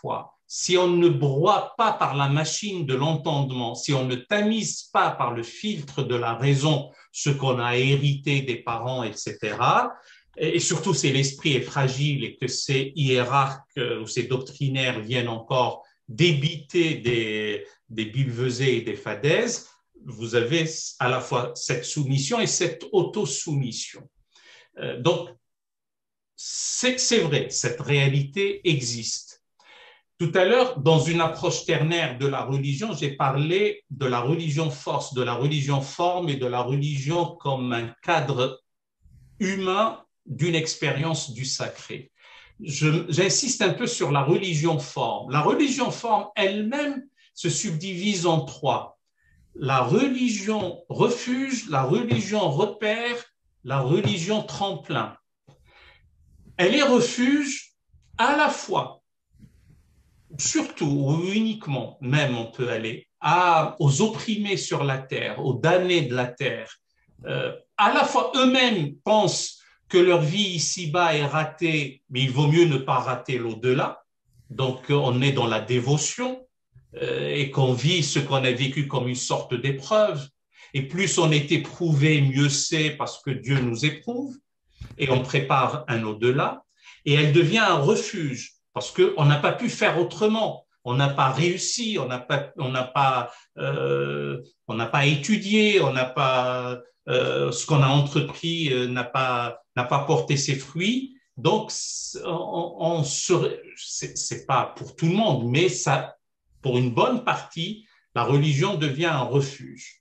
si on ne broie pas par la machine de l'entendement, si on ne tamise pas par le filtre de la raison ce qu'on a hérité des parents, et cetera, et surtout si l'esprit est fragile et que ces hiérarques ou ces doctrinaires viennent encore débiter des, des billevesées et des fadaises, vous avez à la fois cette soumission et cette auto-soumission. Euh, donc, c'est vrai, cette réalité existe. Tout à l'heure, dans une approche ternaire de la religion, j'ai parlé de la religion force, de la religion forme et de la religion comme un cadre humain d'une expérience du sacré. J'insiste un peu sur la religion forme. La religion forme elle-même se subdivise en trois. La religion refuge, la religion repère, la religion tremplin. Elle est refuge à la fois, surtout ou uniquement, même on peut aller, à, aux opprimés sur la terre, aux damnés de la terre. Euh, à la fois eux-mêmes pensent que leur vie ici-bas est ratée, mais il vaut mieux ne pas rater l'au-delà. Donc, on est dans la dévotion euh, et qu'on vit ce qu'on a vécu comme une sorte d'épreuve. Et plus on est éprouvé, mieux c'est parce que Dieu nous éprouve et on prépare un au-delà. Et elle devient un refuge parce qu'on n'a pas pu faire autrement. On n'a pas réussi, on n'a pas, on n'a pas, euh, on n'a pas étudié, on n'a pas, euh, ce qu'on a entrepris euh, n'a pas, n'a pas porté ses fruits. Donc, on, on serait, c'est pas pour tout le monde, mais ça, pour une bonne partie, la religion devient un refuge.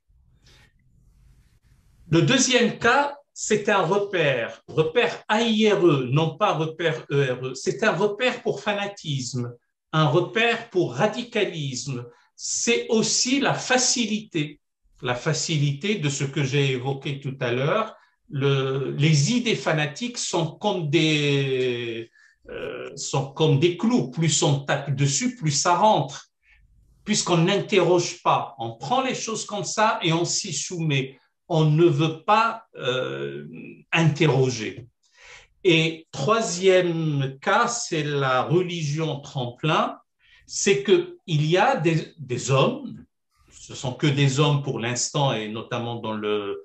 Le deuxième cas, c'est un repère, repère A I R E, non pas repère E R E. C'est un repère pour fanatisme, un repère pour radicalisme. C'est aussi la facilité, la facilité de ce que j'ai évoqué tout à l'heure. Le, les idées fanatiques sont comme des, euh, sont comme des clous. Plus on tape dessus, plus ça rentre. Puisqu'on n'interroge pas, on prend les choses comme ça et on s'y soumet. On ne veut pas euh, interroger. Et troisième cas, c'est la religion tremplin. C'est qu'il y a des, des hommes, ce sont que des hommes pour l'instant, et notamment dans le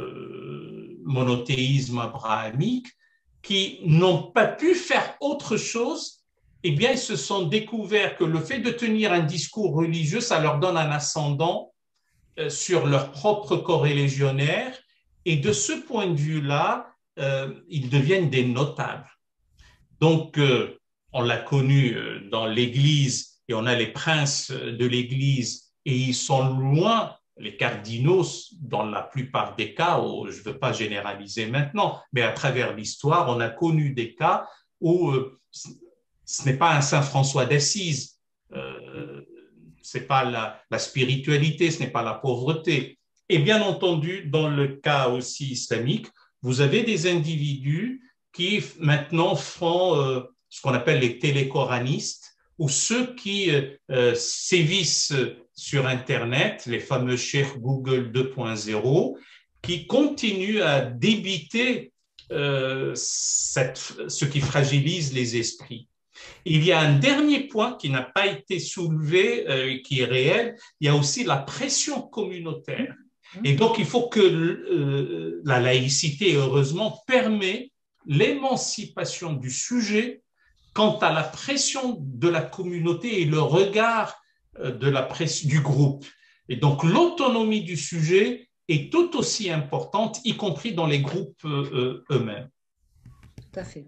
euh, monothéisme abrahamique, qui n'ont pas pu faire autre chose. Eh bien, ils se sont découverts que le fait de tenir un discours religieux, ça leur donne un ascendant sur leur propre corrélégionnaire, et de ce point de vue-là, euh, ils deviennent des notables. Donc, euh, on l'a connu dans l'Église, et on a les princes de l'Église, et ils sont loin, les cardinaux, dans la plupart des cas, où, je ne veux pas généraliser maintenant, mais à travers l'histoire, on a connu des cas où euh, ce n'est pas un Saint François d'Assise, euh, ce n'est pas la, la spiritualité, ce n'est pas la pauvreté. Et bien entendu, dans le cas aussi islamique, vous avez des individus qui maintenant font euh, ce qu'on appelle les télécoranistes, ou ceux qui euh, sévissent sur Internet, les fameux cheikhs Google deux point zéro, qui continuent à débiter euh, cette, ce qui fragilise les esprits. Il y a un dernier point qui n'a pas été soulevé, euh, qui est réel, il y a aussi la pression communautaire. Et donc, il faut que euh, la laïcité, heureusement, permet l'émancipation du sujet quant à la pression de la communauté et le regard euh, de la pression du groupe. Et donc, l'autonomie du sujet est tout aussi importante, y compris dans les groupes euh, eux-mêmes. Tout à fait.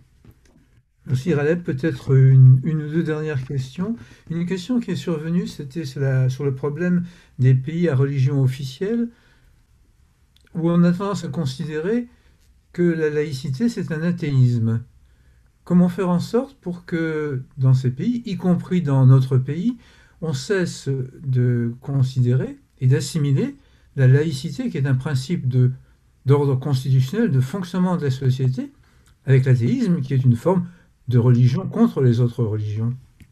Aussi, Raleb, peut-être une, une ou deux dernières questions. Une question qui est survenue, c'était sur, la, sur le problème des pays à religion officielle, où on a tendance à considérer que la laïcité, c'est un athéisme. Comment faire en sorte pour que, dans ces pays, y compris dans notre pays, on cesse de considérer et d'assimiler la laïcité, qui est un principe de, d'ordre constitutionnel, de fonctionnement de la société, avec l'athéisme, qui est une forme de religion contre les autres religions.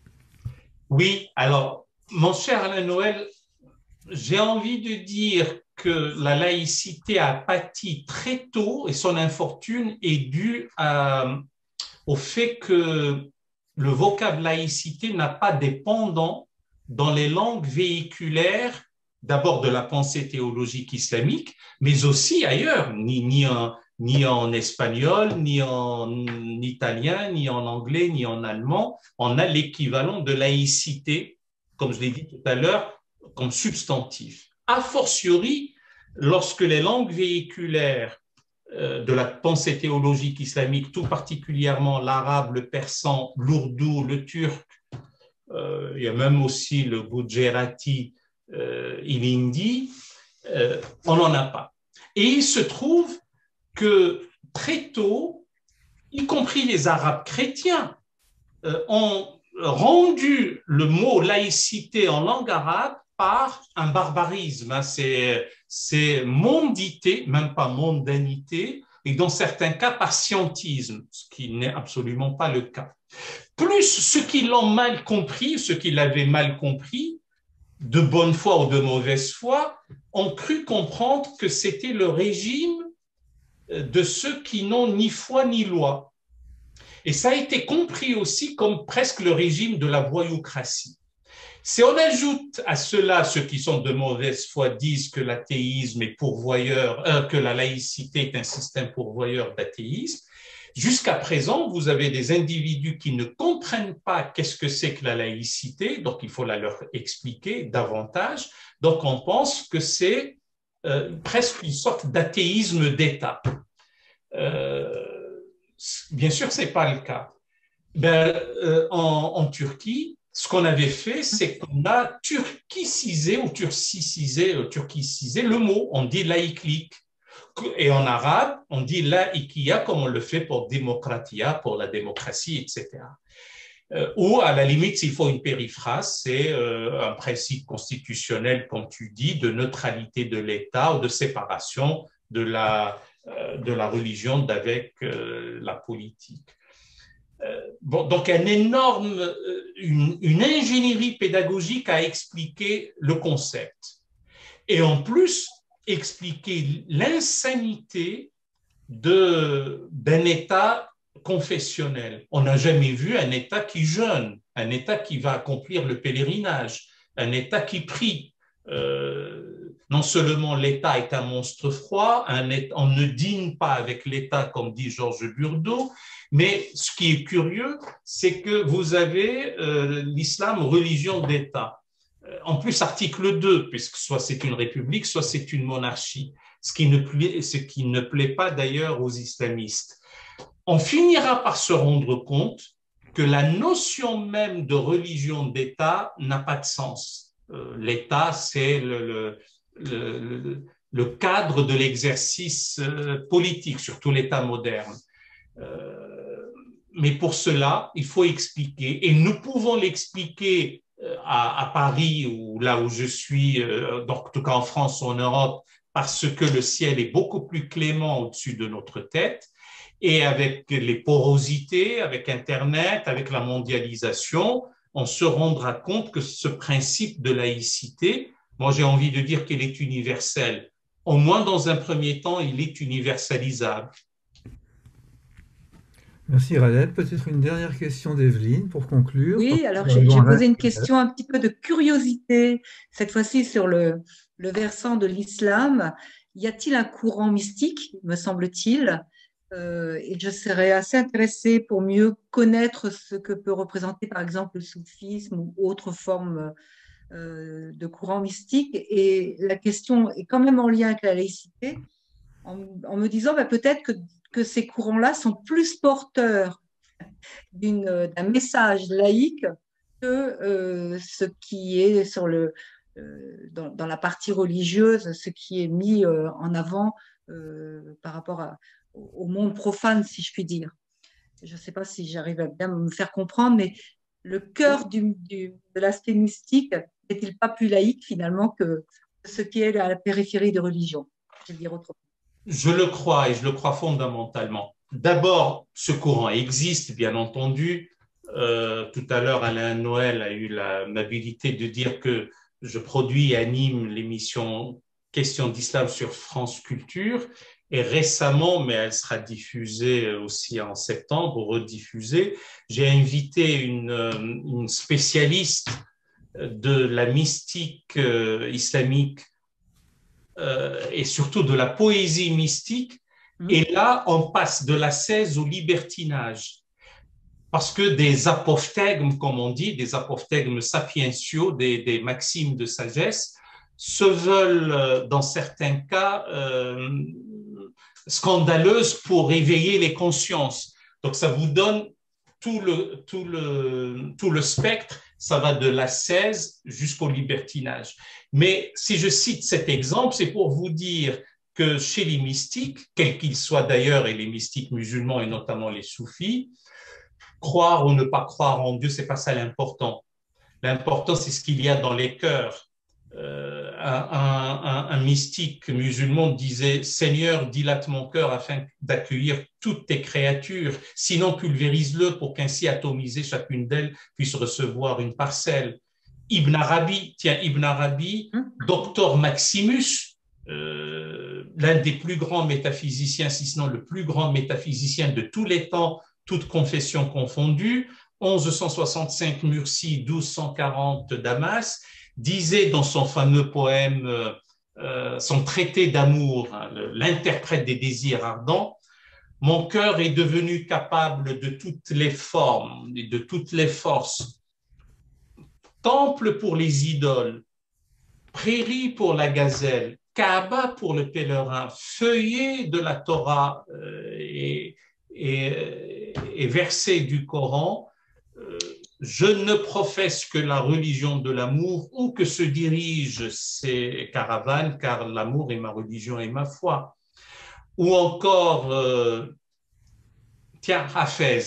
Oui, alors, mon cher Alain Noël, j'ai envie de dire que la laïcité a pâti très tôt et son infortune est due à, au fait que le vocable laïcité n'a pas dépendant dans les langues véhiculaires, d'abord de la pensée théologique islamique, mais aussi ailleurs, ni, ni, en, ni en espagnol, ni en italien, ni en anglais, ni en allemand. On a l'équivalent de laïcité, comme je l'ai dit tout à l'heure, comme substantif. A fortiori, lorsque les langues véhiculaires de la pensée théologique islamique, tout particulièrement l'arabe, le persan, l'ourdou, le turc, euh, il y a même aussi le gujarati, euh, l'hindi, euh, on n'en a pas. Et il se trouve que très tôt, y compris les arabes chrétiens, euh, ont rendu le mot laïcité en langue arabe par un barbarisme, hein. c'est, c'est mondité, même pas mondanité, et dans certains cas par scientisme, ce qui n'est absolument pas le cas. Plus ceux qui l'ont mal compris, ceux qui l'avaient mal compris, de bonne foi ou de mauvaise foi, ont cru comprendre que c'était le régime de ceux qui n'ont ni foi ni loi. Et ça a été compris aussi comme presque le régime de la voyoucratie. Si on ajoute à cela ceux qui sont de mauvaise foi disent que l'athéisme est pourvoyeur, euh, que la laïcité est un système pourvoyeur d'athéisme, jusqu'à présent, vous avez des individus qui ne comprennent pas qu'est-ce que c'est que la laïcité, donc il faut la leur expliquer davantage. Donc on pense que c'est euh, presque une sorte d'athéisme d'État. Euh, bien sûr, ce n'est pas le cas. Ben, euh, en, en Turquie, ce qu'on avait fait, c'est qu'on a turquicisé ou turcicisé, euh, turquicisé le mot. On dit laïclique. Et en arabe, on dit laïkia comme on le fait pour démocratia, pour la démocratie, et cetera. Euh, ou à la limite, s'il faut une périphrase, c'est euh, un principe constitutionnel, comme tu dis, de neutralité de l'État ou de séparation de la, euh, de la religion d'avec euh, la politique. Euh, bon, donc, un énorme, euh, une, une ingénierie pédagogique à expliquer le concept. Et en plus, expliquer l'insanité de, d'un État confessionnel. On n'a jamais vu un État qui jeûne, un État qui va accomplir le pèlerinage, un État qui prie. Euh, non seulement l'État est un monstre froid, un État, on ne dîne pas avec l'État, comme dit Georges Burdeau, mais ce qui est curieux, c'est que vous avez euh, l'islam religion d'État. En plus, article deux, puisque soit c'est une république, soit c'est une monarchie, ce qui ne plaît, ce qui ne plaît pas d'ailleurs aux islamistes. On finira par se rendre compte que la notion même de religion d'État n'a pas de sens. Euh, L'État, c'est le, le, le, le cadre de l'exercice politique, surtout l'État moderne. Euh, mais pour cela, il faut expliquer, et nous pouvons l'expliquer À, à Paris, ou là où je suis, euh, donc, en tout cas en France ou en Europe, parce que le ciel est beaucoup plus clément au-dessus de notre tête, et avec les porosités, avec Internet, avec la mondialisation, on se rendra compte que ce principe de laïcité, moi j'ai envie de dire qu'il est universel. Au moins dans un premier temps, il est universalisable. Merci Raled. Peut-être une dernière question d'Evelyne pour conclure. Oui, alors j'ai posé une question un petit peu de curiosité, cette fois-ci sur le, le versant de l'islam. Y a-t-il un courant mystique, me semble-t-il, euh, et je serais assez intéressée pour mieux connaître ce que peut représenter par exemple le soufisme ou autre forme euh, de courant mystique. Et la question est quand même en lien avec la laïcité, en, en me disant bah, peut-être que que ces courants-là sont plus porteurs d'un message laïque que euh, ce qui est sur le, euh, dans, dans la partie religieuse, ce qui est mis euh, en avant euh, par rapport à, au monde profane, si je puis dire. Je ne sais pas si j'arrive à bien me faire comprendre, mais le cœur du, du, de l'aspect mystique n'est-il pas plus laïque finalement que ce qui est à la périphérie de religion? Je vais dire autrement. Je le crois et je le crois fondamentalement. D'abord, ce courant existe, bien entendu. Euh, tout à l'heure, Alain Noël a eu l'amabilité de dire que je produis et anime l'émission Questions d'Islam sur France Culture. Et récemment, mais elle sera diffusée aussi en septembre, rediffusée, j'ai invité une, une spécialiste de la mystique euh, islamique euh, et surtout de la poésie mystique. Mmh. Et là, on passe de l'ascèse au libertinage. Parce que des apophthegmes, comme on dit, des apophthegmes sapientiaux, des, des maximes de sagesse, se veulent, dans certains cas, euh, scandaleuses pour éveiller les consciences. Donc, ça vous donne tout le, tout le, tout le spectre, ça va de l'ascèse jusqu'au libertinage. Mais si je cite cet exemple, c'est pour vous dire que chez les mystiques, quels qu'ils soient d'ailleurs, et les mystiques musulmans et notamment les soufis, croire ou ne pas croire en Dieu, c'est pas ça l'important. L'important, c'est ce qu'il y a dans les cœurs. Euh, un, un, un mystique musulman disait « Seigneur, dilate mon cœur afin d'accueillir toutes tes créatures, sinon pulvérise-le pour qu'ainsi atomisé chacune d'elles puisse recevoir une parcelle. » Ibn Arabi, tiens, Ibn Arabi, docteur Maximus, euh, l'un des plus grands métaphysiciens, si ce n'est le plus grand métaphysicien de tous les temps, toutes confessions confondues, mille cent soixante-cinq Murcie, douze cent quarante Damas, disait dans son fameux poème, euh, son traité d'amour, hein, l'interprète des désirs ardents, « Mon cœur est devenu capable de toutes les formes et de toutes les forces. Temple pour les idoles, prairie pour la gazelle, Kaaba pour le pèlerin, feuillet de la Torah euh, et, et, et versets du Coran, euh, je ne professe que la religion de l'amour où que se dirigent ces caravanes, car l'amour est ma religion et ma foi. » Ou encore, euh, tiens, Hafez.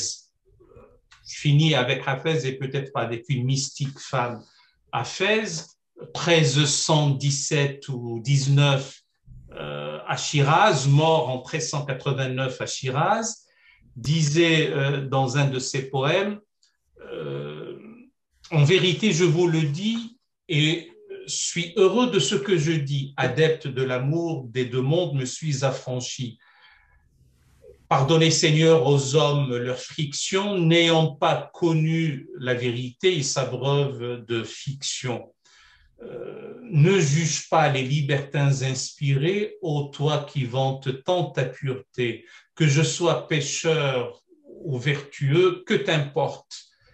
Je finis avec Hafez et peut-être pas avec une mystique femme. Hafez, treize cent dix-sept ou dix-neuf euh, à Shiraz, mort en treize cent quatre-vingt-neuf à Shiraz, disait euh, dans un de ses poèmes, Euh, en vérité, je vous le dis et suis heureux de ce que je dis. Adepte de l'amour des deux mondes, me suis affranchi. Pardonnez, Seigneur, aux hommes leurs frictions, n'ayant pas connu la vérité, ils s'abreuvent de fiction. Euh, ne juge pas les libertins inspirés, ô toi qui vantes tant ta pureté, que je sois pécheur ou vertueux, que t'importe.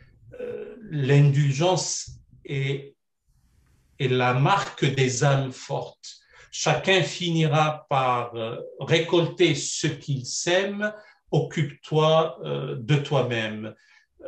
L'indulgence est, est la marque des âmes fortes. Chacun finira par récolter ce qu'il sème. Occupe-toi de toi-même.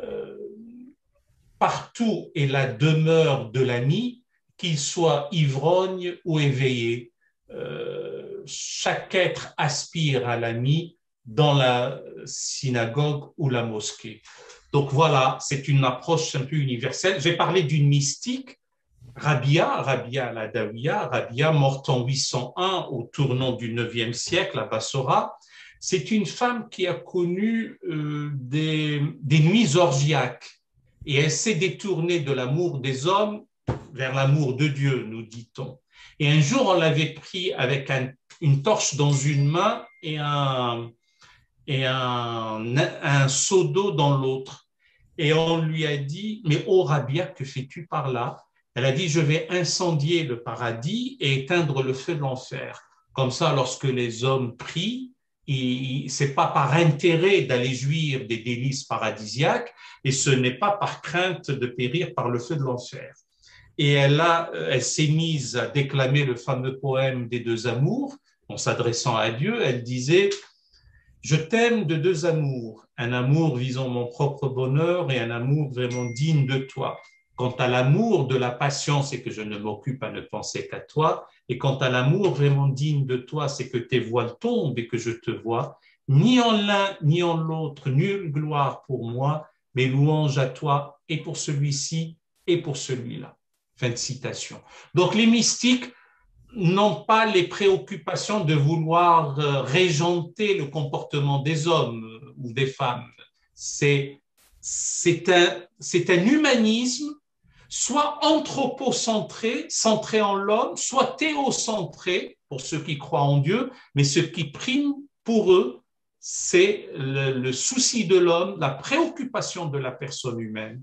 Partout est la demeure de l'ami, qu'il soit ivrogne ou éveillé. Chaque être aspire à l'ami dans la synagogue ou la mosquée. Donc voilà, c'est une approche un peu universelle. J'ai parlé d'une mystique, Rabia, Rabia al-Adawiya, Rabia, morte en huit cent un au tournant du neuvième siècle à Bassora. C'est une femme qui a connu euh, des, des nuits orgiaques et elle s'est détournée de l'amour des hommes vers l'amour de Dieu, nous dit-on. Et un jour, on l'avait pris avec un, une torche dans une main et un... et un, un seau d'eau dans l'autre. Et on lui a dit, mais ô Rabia, que fais-tu par là? Elle a dit, je vais incendier le paradis et éteindre le feu de l'enfer. Comme ça, lorsque les hommes prient, ce n'est pas par intérêt d'aller jouir des délices paradisiaques et ce n'est pas par crainte de périr par le feu de l'enfer. Et elle, a, elle s'est mise à déclamer le fameux poème des deux amours en s'adressant à Dieu. Elle disait, je t'aime de deux amours, un amour visant mon propre bonheur et un amour vraiment digne de toi. Quant à l'amour de la passion, c'est que je ne m'occupe à ne penser qu'à toi. Et quant à l'amour vraiment digne de toi, c'est que tes voiles tombent et que je te vois. Ni en l'un, ni en l'autre, nulle gloire pour moi, mais louange à toi et pour celui-ci et pour celui-là. Fin de citation. Donc les mystiques n'ont pas les préoccupations de vouloir régenter le comportement des hommes ou des femmes. C'est, c'est un, c'est un humanisme soit anthropocentré, centré en l'homme, soit théocentré, pour ceux qui croient en Dieu, mais ce qui prime pour eux, c'est le, le souci de l'homme, la préoccupation de la personne humaine.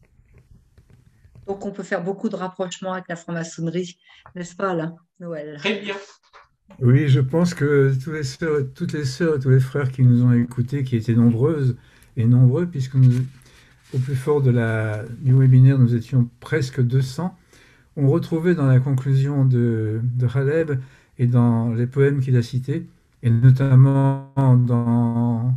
Donc, on peut faire beaucoup de rapprochements avec la franc-maçonnerie, n'est-ce pas, là, Noël? Très bien. Oui, je pense que tous les sœurs, toutes les sœurs et tous les frères qui nous ont écoutés, qui étaient nombreuses et nombreux, puisque nous, au plus fort de la, du webinaire, nous étions presque deux cents, ont retrouvé dans la conclusion de, de Khaleb et dans les poèmes qu'il a cités, et notamment dans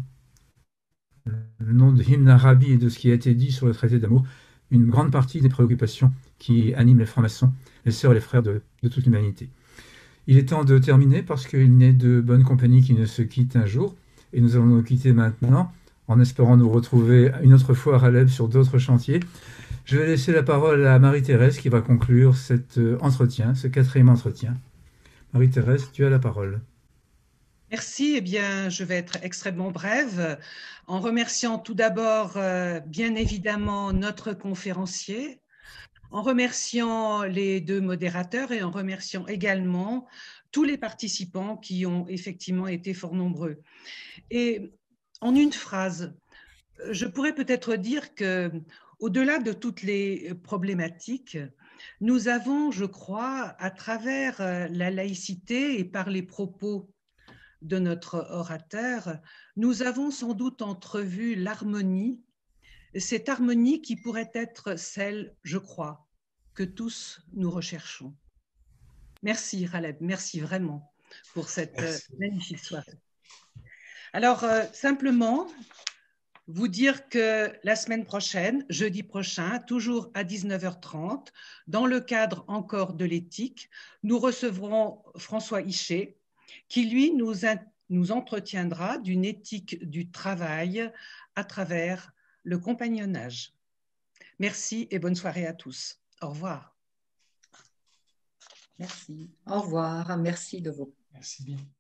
le nom de Hymne Arabi et de ce qui a été dit sur le traité d'amour, une grande partie des préoccupations qui animent les francs-maçons, les sœurs et les frères de, de toute l'humanité. Il est temps de terminer parce qu'il n'est de bonne compagnie qui ne se quitte un jour, et nous allons nous quitter maintenant, en espérant nous retrouver une autre fois à Khaleb sur d'autres chantiers. Je vais laisser la parole à Marie-Thérèse qui va conclure cet entretien, ce quatrième entretien. Marie-Thérèse, tu as la parole. Merci. Eh bien, je vais être extrêmement brève, en remerciant tout d'abord, euh, bien évidemment, notre conférencier, en remerciant les deux modérateurs et en remerciant également tous les participants qui ont effectivement été fort nombreux. Et en une phrase, je pourrais peut-être dire que, au-delà de toutes les problématiques, nous avons, je crois, à travers la laïcité et par les propos de notre orateur, nous avons sans doute entrevu l'harmonie, cette harmonie qui pourrait être celle, je crois, que tous nous recherchons. Merci Khaleb, merci vraiment pour cette merci. Magnifique soirée. Alors, euh, simplement, vous dire que la semaine prochaine, jeudi prochain, toujours à dix-neuf heures trente, dans le cadre encore de l'éthique, nous recevrons François Hichet, qui lui nous, nous entretiendra d'une éthique du travail à travers le compagnonnage. Merci et bonne soirée à tous. Au revoir. Merci. Au revoir. Merci de vous. Merci bien.